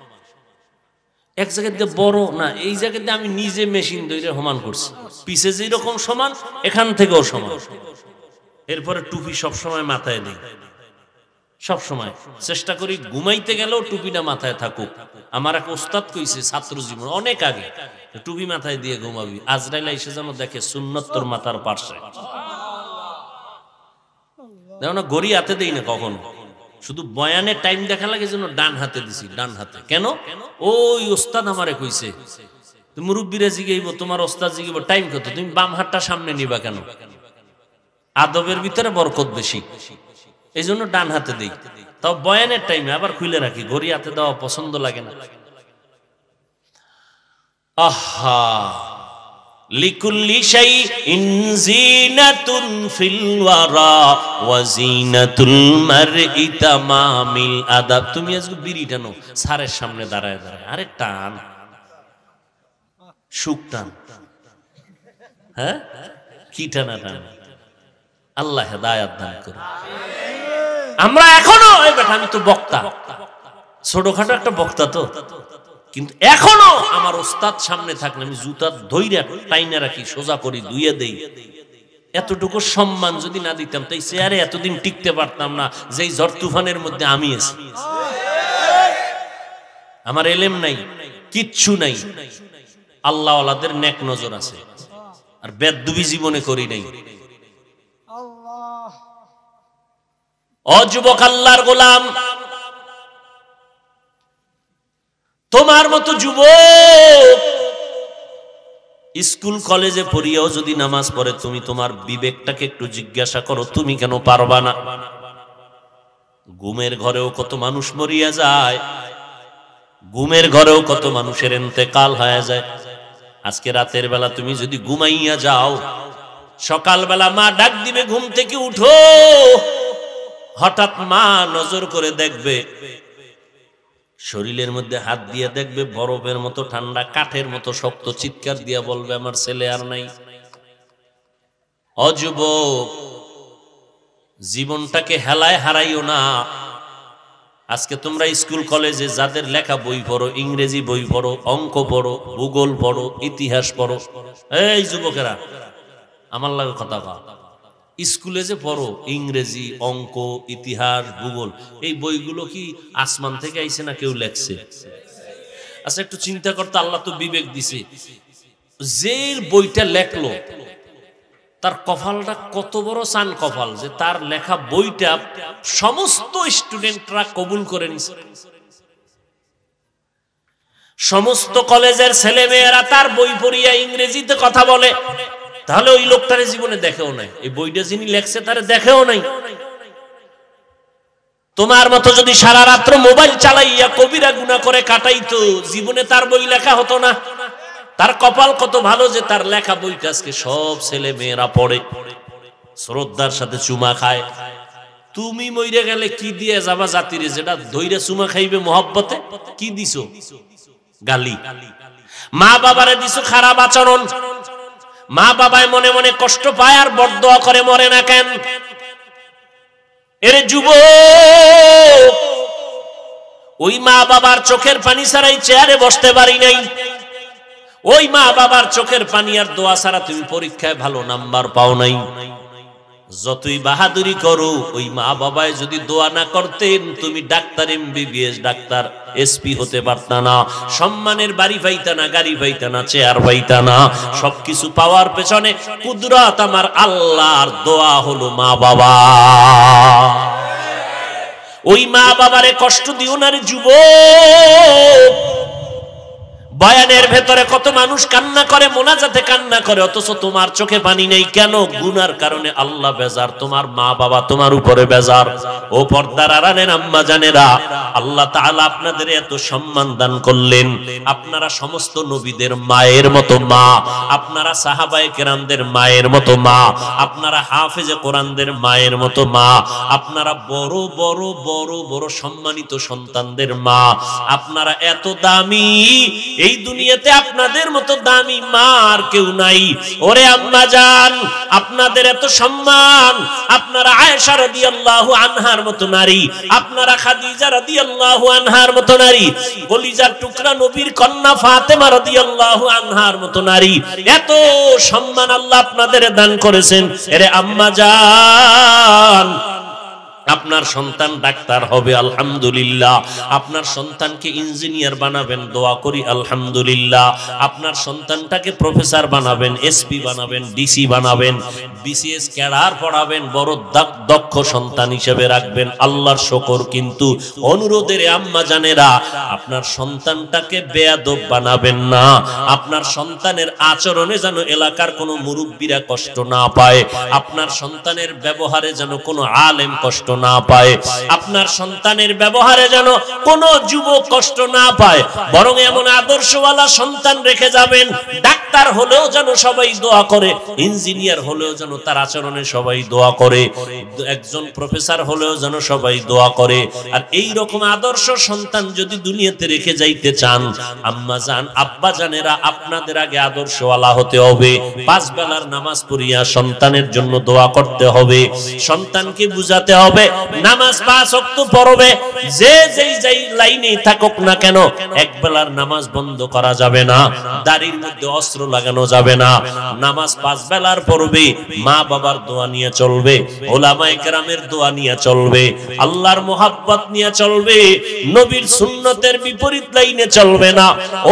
এক জায়গাতে বড় না, এই জায়গাতে আমি নিজে মেশিন ধরে সমান করছি, পিছে যেরকম সমান এখান থেকেও সমান। এরপরে টুপি সবসময় মাথায় নেই, সবসময় চেষ্টা করি ঘুমাইতে গেলেও টুপিটা মাথায় থাকুক। আমার এক ওস্তাদ কইছে ছাত্র জীবন অনেক আগে, টুপি মাথায় দিয়ে ঘুমাবি, আজরাইল এসে যেন দেখে সুন্নত তোর মাথার পাশে। দেখো না, গড়ি হাতে দেই না কখনো, শুধু বয়ানের টাইম দেখা লাগে যেন ডান হাতে দিছি, ডান হাতে। কেন? ওই ওস্তাদ আমারে কইছে। মুরব্বীরা জিগাইব, তোমার ওস্তাদ জিগাইব টাইম কত, তুমি বাম হাতটা সামনে নিবা কেন? আদবের ভিতরে বরকত বেশি, এই জন্য ডান হাতে দেই। তাও বয়ানের টাইমে আবার খুলে রাখি, ঘড়ি হাতে দেওয়া পছন্দ লাগে না। আহা, লিকুল্লি শাইইন জিনাতুন ফিল ওয়ারা ওয়া জিনাতুল মারই তামামিল আদাব। তুমি আজকে বিড়ি টানো স্যারের সামনে দাঁড়ায় দাঁড়ায়, আরে টান, সুখ টান। হ্যাঁ, কি টানা টান? আল্লাহ হেদায়েত দান করুন। আমরা এখনো এই বেটা, আমি তো বক্তা, ছোটখাটো একটা বক্তা তো, কিন্তু এখনো আমার ওস্তাদ সামনে থাকলে আমি জুতা ধইরা টাইনা রাখি, সোজা করি, ধুইয়া দেই। এতটুকু সম্মান যদি না দিতাম তাই চেয়ারে এতদিন টিকতে পারতাম না, যেই ঝড় তুফানের মধ্যে আমি আছি। আমার এলেম নাই, কিচ্ছু নাই, আল্লাহ ওয়ালাদের নেক নজর আছে, আর বেদবি জীবনে করি নাই। ও যুবক আল্লাহর গোলাম, তোমার মতো যুবক স্কুল কলেজে পড়িয়াও যদি নামাজ পড়ে, তুমি তোমার বিবেকটাকে একটু জিজ্ঞাসা করো, তুমি কেন পারবা না? ঘুমের ঘরেও কত মানুষ মরিয়া যায়, ঘুমের ঘরেও কত মানুষের ইন্তেকাল হয়ে যায়। আজকে রাতের বেলা তুমি যদি ঘুমাইয়া যাও, সকালবেলা মা ডাক দিবে ঘুম থেকে উঠো, হঠাৎ মা নজর করে দেখবে, শরীরের মধ্যে হাত দিয়ে দেখবে বরফের মতো ঠান্ডা, কাঠের মতো শক্ত, চিৎকার দিয়া বলবে আমার ছেলে আর নাই। অযুবক, জীবনটাকে হেলায় হারাইও না। আজকে তোমরা স্কুল কলেজে যাদের লেখা বই পড়ো, ইংরেজি বই পড়ো, অঙ্ক পড়ো, ভূগোল পড়ো, ইতিহাস পড়ো, এই যুবকেরা আমার লাগে কথা কও, স্কুলে যে পড়ো ইংরেজি, অঙ্ক, ইতিহাস, ভূগোল, এই বইগুলো কি আসমান থেকে আইছে না কেউ লেখছে? আচ্ছা একটু চিন্তা করতে, আল্লাহ তো বিবেক দিছে, যে বইটা লেখলো তার কপালটা কত বড় চান কপাল যে তার লেখা বইটা সমস্ত স্টুডেন্টরা কবুল করে নিছে। সমস্ত কলেজের ছেলে মেয়েরা তার বই পড়িয়া ইংরেজিতে কথা বলে, তাহলে ওই লোকটারে জীবনে দেখেও নাই, এই বইটা যিনি লেখছে তারে দেখেও নাই। তোমার মতো যদি সারা রাত্র মোবাইল চালাইয়া কবিরা গুনাহ করে কাটাইতো, জীবনে তার বই লেখা হতো না। তার কপাল কত ভালো যে তার লেখা বইটা আজকে সব ছেলে মেয়েরা পড়ে, শ্রদ্ধার সাথে চুমা খায়। তুমি মইরে গেলে কি দিয়ে যাবা জাতিরে, যেটা ধইরা চুমা খাইবে মহব্বতে? কি দিছো? গালি। মা বাবারে দিছো খারাপ আচরণ, মা বাবায় মনে মনে কষ্ট পায় আর বরদোয়া করে মরে না কেন? এর যুবক, ওই মা বাবার চোখের পানি ছাড়াই চেয়ারে বসতে পারি নাই, ওই মা বাবার চোখের পানি আর দোয়া ছাড়া তুমি পরীক্ষায় ভালো নাম্বার পাও নাই। যতই বাহাদুরি করো, ওই মা বাবায় যদি দোয়া না করতেন তুমি ডাক্তার, এমবিবিএস ডাক্তার, এসপি হতে পারতা না, সম্মানের বাড়ি পাইতা না, গাড়ি পাইতা না, চেয়ার পাইতা না। সবকিছু পাওয়ার পেছনে কুদরত আমার আল্লাহর, দোয়া হলো মা বাবা। ওই মা বাবারে কষ্ট দিও না রে যুবক। বয়ানের ভেতরে কত মানুষ কান্না করে, মোনাজাতে কান্না করে, অথচ তোমার চোখে পানি নেই কেন? গুনার কারণে আল্লাহ বেজার, তোমার মা বাবা তোমার উপরে বেজার। ও পর্দার আড়ালের আম্মা জানেরা, আল্লাহ তাআলা আপনাদের এত সম্মান দান করলেন। আপনারা সমস্ত নবীদের মায়ের মতো মা, আপনারা সাহাবায়ে কেরামদের মায়ের মতো মা, আপনারা হাফেজে কোরআনদের মায়ের মতো মা, আপনারা বড় বড় বড় বড় সম্মানিত সন্তানদের মা, আপনারা এত দামি। এই দুনিয়াতে আপনাদের মতো দামি মা আর কেউ নাই। ওরে আম্মা জান, আপনাদের এত সম্মান, আপনারা আয়েশা রাদিয়াল্লাহু আনহার মতো নারী, আপনারা খাদিজা রাদিয়াল্লাহু আনহার মতো নারী, কলিজার টুকরা নবীর কন্যা ফাতেমা রাদিয়াল্লাহু আনহার মতো নারী, এত সম্মান আল্লাহ আপনাদের দান করেছেন। এরে আম্মা জান, আপনার সন্তান ডাক্তার হবে আলহামদুলিল্লাহ, আপনার সন্তানকে ইঞ্জিনিয়ার বানাবেন, দোয়া করি আলহামদুলিল্লাহ, আপনার সন্তানটাকে প্রফেসর বানাবেন, এসপি বানাবেন, ডিসি বানাবেন, বিসিএস ক্যাডার পড়াবেন, বড় দক্ষ সন্তান হিসেবে রাখবেন, আল্লাহর শুকর। কিন্তু অনুরোধের আম্মা জানেরা, আপনার সন্তানটাকে বেয়াদব বানাবেন না। আপনার সন্তানের আচরণে যেন এলাকার কোনো মুরব্বীরা কষ্ট না পায়, আপনার সন্তানের ব্যবহারে যেন কোনো আলেম কষ্ট না পায়, আপনার সন্তানের ব্যবহারে যেন কোনো যুবক কষ্ট না পায়, বরং এমন আদর্শওয়ালা সন্তান রেখে যাবেন, ডাক্তার হলেও যেন সবাই দোয়া করে, ইঞ্জিনিয়ার হলেও যেন তার আচরণে সবাই দোয়া করে, একজন প্রফেসর হলেও যেন সবাই দোয়া করে। আর এই রকম আদর্শ সন্তান যদি দুনিয়াতে রেখে যাইতে চান, আম্মা জান আব্বা জানেরা, আপনাদের আগে আদর্শওয়ালা হতে হবে। 5 বেলার নামাজ পড়িয়া সন্তানের জন্য দোয়া করতে হবে, সন্তানকে বুঝাতে হবে নামাজ 5 ওয়াক্ত পড়বে, যে যেই লাইনে থাকুক না কেন, এক বেলার নামাজ বন্ধ করা যাবে না, দাড়ির মধ্যে অস্ত্র লাগানো যাবে না, নামাজ 5 বেলার পড়বে, মা বাবার দোয়া নিয়ে চলবে, ওলামায়ে কেরামের দোয়া নিয়ে চলবে, আল্লাহর মোহাব্বত নিয়ে চলবে, নবীর সুন্নতের বিপরীত লাইনে চলবে না। ও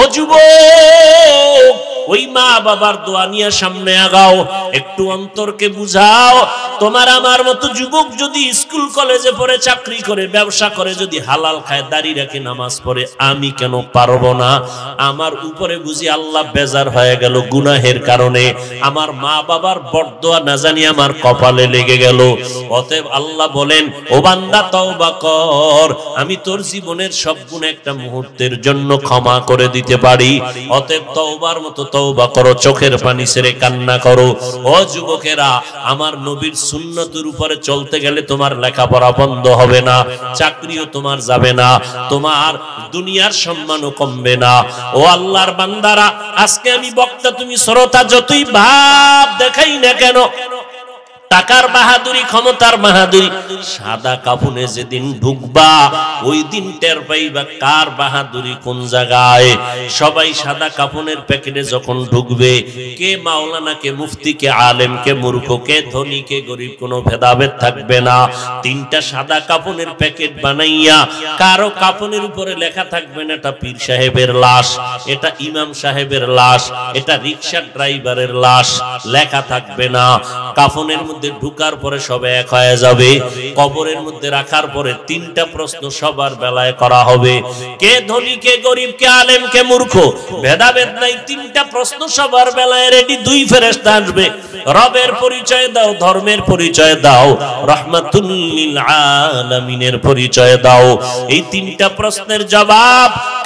যুবক, ওই মা বাবার দোয়া নিয়ে সামনে আগাও, একটু অন্তরকে বুঝাও। তোমার আমার মতো যুবক যদি স্কুল কলেজে পড়ে, চাকরি করে, ব্যবসা করে, যদি হালাল খায়, দাড়ি রাখে, নামাজ পড়ে, আমি কেন পারবো না? আমার উপরে বুঝি আল্লাহ বেজার হয়ে গেল গুনাহের কারণে, আমার মা বাবার বরদোয়া না জানি আমার কপালে লেগে গেল। অতএব আল্লাহ বলেন, ও বান্দা তওবা কর, আমি তোর জীবনের সব গুনাহ একটা মুহূর্তের জন্য ক্ষমা করে দিতে পারি। অতএব তওবার মতো তওবা করো, চোখের পানি ছেড়ে কান্না করো। ও যুবকেরা, আমার নবীর সুন্নতের উপরে চলতে গেলে তোমার লেখাপড়া বন্ধ হবে না, চাকরিও তোমার যাবে না, তোমার দুনিয়ার সম্মানও কমবে না। ও আল্লাহর বান্দারা, আজকে আমি বক্তা, তুমি শ্রোতা, যতই ভাব দেখাই না কেন, টাকার বাহাদুরি, ক্ষমতার বাহাদুরি, সাদা কাফনে যেদিন ঢুকবা ওই দিন টের পাইবা কার বাহাদুরি কোন জায়গায়। সবাই সাদা কাফনের প্যাকেটে যখন ঢুকবে, কে মাওলানা, কে মুফতি, কে আলেম, কে মূর্খ, কে ধনী, কে গরিব, কোনো ভেদাভেদ থাকবে না। 3টা সাদা কাফনের প্যাকেট বানাইয়া কারো কাফনের উপরে লেখা থাকবে না এটা পীর সাহেবের লাশ, এটা ইমাম সাহেবের লাশ, এটা রিকশা ড্রাইভারের লাশ, লেখা থাকবে না। কাফনের মধ্যে ঢুকার পরে সবে এক হয়ে যাবে, কবরের মধ্যে রাখার পরে 3টা প্রশ্ন সবার বেলায় করা হবে, কে ধনী, কে গরিব, কে আলেম, কে মূর্খ, ভেদাভেদ নাই। 3টা প্রশ্ন সবার বেলায় রেডি। 2 ফেরেশতা আসবে, রবের পরিচয় দাও, ধর্মের পরিচয় দাও, রাহমাতুল লিল আলামিনের পরিচয় দাও। এই 3টা প্রশ্নের জবাব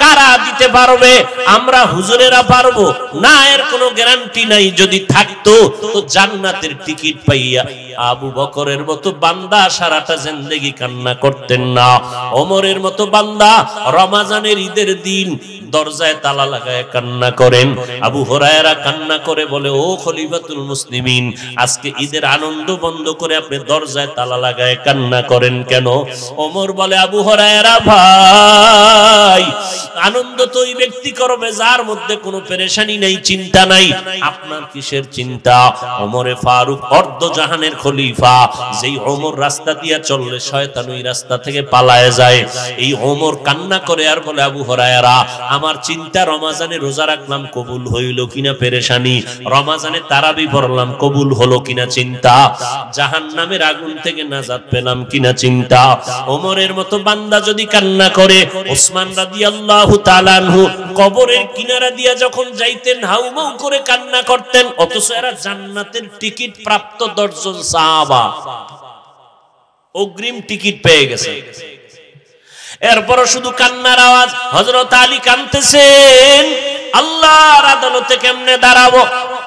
কারা দিতে পারবে? আমরা হুজুরেরা পারবো না, এর কোনো গ্যারান্টি নাই। যদি থাকতো তো জান্নাতের টিকিট পাইয়া আবু বকরের মতো বান্দা সারাটা জিন্দেগি কান্না করতেন না। ওমরের মতো বান্দা রমজানের ঈদের দিন দরজায় তালা লাগায় কান্না করেন। আবু হুরায়রা কান্না করে বলে, ও খলিফাতুল মুসলিমিন, আজকে ঈদের আনন্দ বন্ধ করে আপনি দরজায় তালা লাগায় কান্না করেন কেন? ওমর বলে, আবু হুরায়রা ভাই, আনন্দ তো ওই ব্যক্তি করবে যার মধ্যে কোনো পেরেশানি নাই, চিন্তা নাই। আপনার কিসের চিন্তা? ওমরে ফারুক অর্ধ জাহানের খলিফা, যেই ওমর রাস্তা দিয়া চললে শয়তান ওই রাস্তা থেকে পালায় যায়। এই ওমর কান্না করে আর বলে, আবু হুরায়রা, আমার চিন্তা রমজানে রোজা রাখলাম কবুল হইল কিনা পেরেশানি, রমজানে তারাবি পড়লাম কবুল হলো কিনা চিন্তা, জাহান্নামের আগুন থেকে নাজাত পেলাম কিনা চিন্তা। ওমরের মতো বান্দা যদি কান্না করে, ওসমান রাদিয়াল্লাহু তাআলা আনহু কবরের কিনারা দিয়া যখন যাইতেন হাউমাউ করে কান্না করতেন, অথচ এরা জান্নাতের টিকিট প্রাপ্ত 10 জন সাহাবা অগ্রিম টিকিট পেয়ে গেছে। এরপরও শুধু কান্নার আওয়াজ। হযরত আলী কাঁদতেছেন, আল্লাহর আদালতে কেমনে দাঁড়াবো?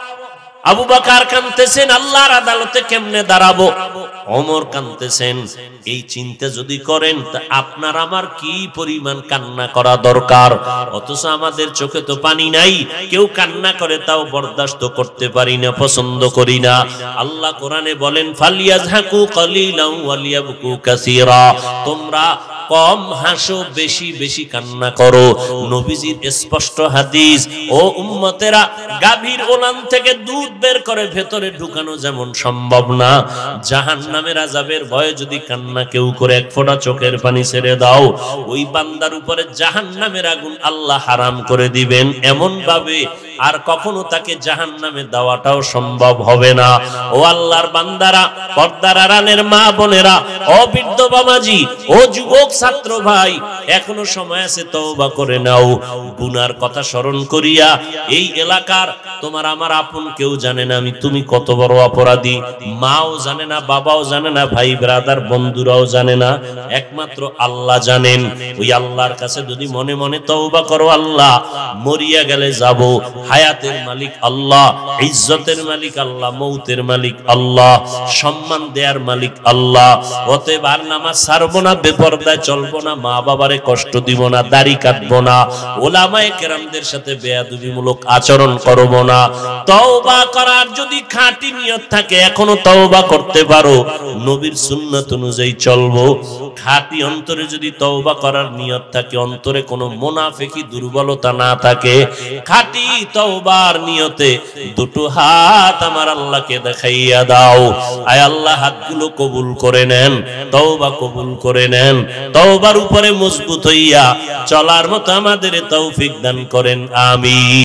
আবু বকর কাঁদতেছেন, আল্লাহর আদালতে কেমনে দাঁড়াবো? ওমর কাঁদতেছেন। এই চিন্তা যদি করেন তা আপনার আমার কি পরিমাণ কান্না করা দরকার, অথচ আমাদের চোখে তো পানি নাই। কেউ কান্না করে তাও বরদাস্ত করতে পারি না, পছন্দ করি না। আল্লাহ কোরআনে বলেন, ফালিয়াযহাকু কালিলান ওয়ালিয়াবকু কাসীরা, তোমরা কম হাসো, বেশি বেশি কান্না করো। নবীজির স্পষ্ট হাদিস, ও উম্মতেরা, গাভীর ওলান থেকে দুধ বের করে ভেতরে ঢুকানো যেমন সম্ভব না, জাহান্নামের আযাবের ভয়ে যদি কান্না কেউ করে এক ফোঁটা চোখের পানি ছেড়ে দাও, ওই বান্দার উপরে জাহান্নামের আগুন আল্লাহ হারাম করে দিবেন এমন ভাবে আর কখনো তাকে জাহান্নামে দেওয়াটাও সম্ভব হবে না। ও আল্লাহর বান্দারা, পর্দার আড়ালের মা বোনেরা, ও বৃদ্ধ বাবাজি, ও যুবক ছাত্র ভাই, এখনো সময় আছে, তওবা করে নাও। গুনার কথা স্মরণ করিয়া, এই এলাকার তোমার আমার আপন কেউ জানে না তুমি কত বড় অপরাধী, মাও জানে না, বাবাও জানে না, ভাই ব্রাদার বন্ধুরাও জানে না, একমাত্র আল্লাহ জানেন। ওই আল্লাহর কাছে যদি মনে মনে তওবা করো, আল্লাহ, মরিয়া গেলে যাব, হায়াতের মালিক আল্লাহ, ইজ্জতের মালিক আল্লাহ, মৌতের মালিক আল্লাহ, সম্মান দেয়ার মালিক আল্লাহ। অতএব আর নামাজ ছাড়বো না, বেপরদায় চলবো না, মা বাবারে কষ্ট দিব না, দাড়ি কাটবো না, ওলামায়ে কেরামদের সাথে বেয়াদবিমূলক আচরণ করব না। তওবা করার যদি খাঁটি নিয়ত থাকে এখনো তওবা করতে পারো, নবীর সুন্নাত অনুযায়ী চলবো। খাঁটি অন্তরে যদি তওবা করার নিয়ত থাকে, অন্তরে কোনো মুনাফিকি দুর্বলতা না থাকে, খাঁটি তওবার নিয়তে দুটো হাত আমার আল্লাহকে দেখাইয়া দাও। আয় আল্লাহ, হাতগুলো কবুল করে নেন, তওবা কবুল করে নেন, তওবার উপরে মজবুত হইয়া চলার মতো আমাদের তৌফিক দান করেন, আমিন।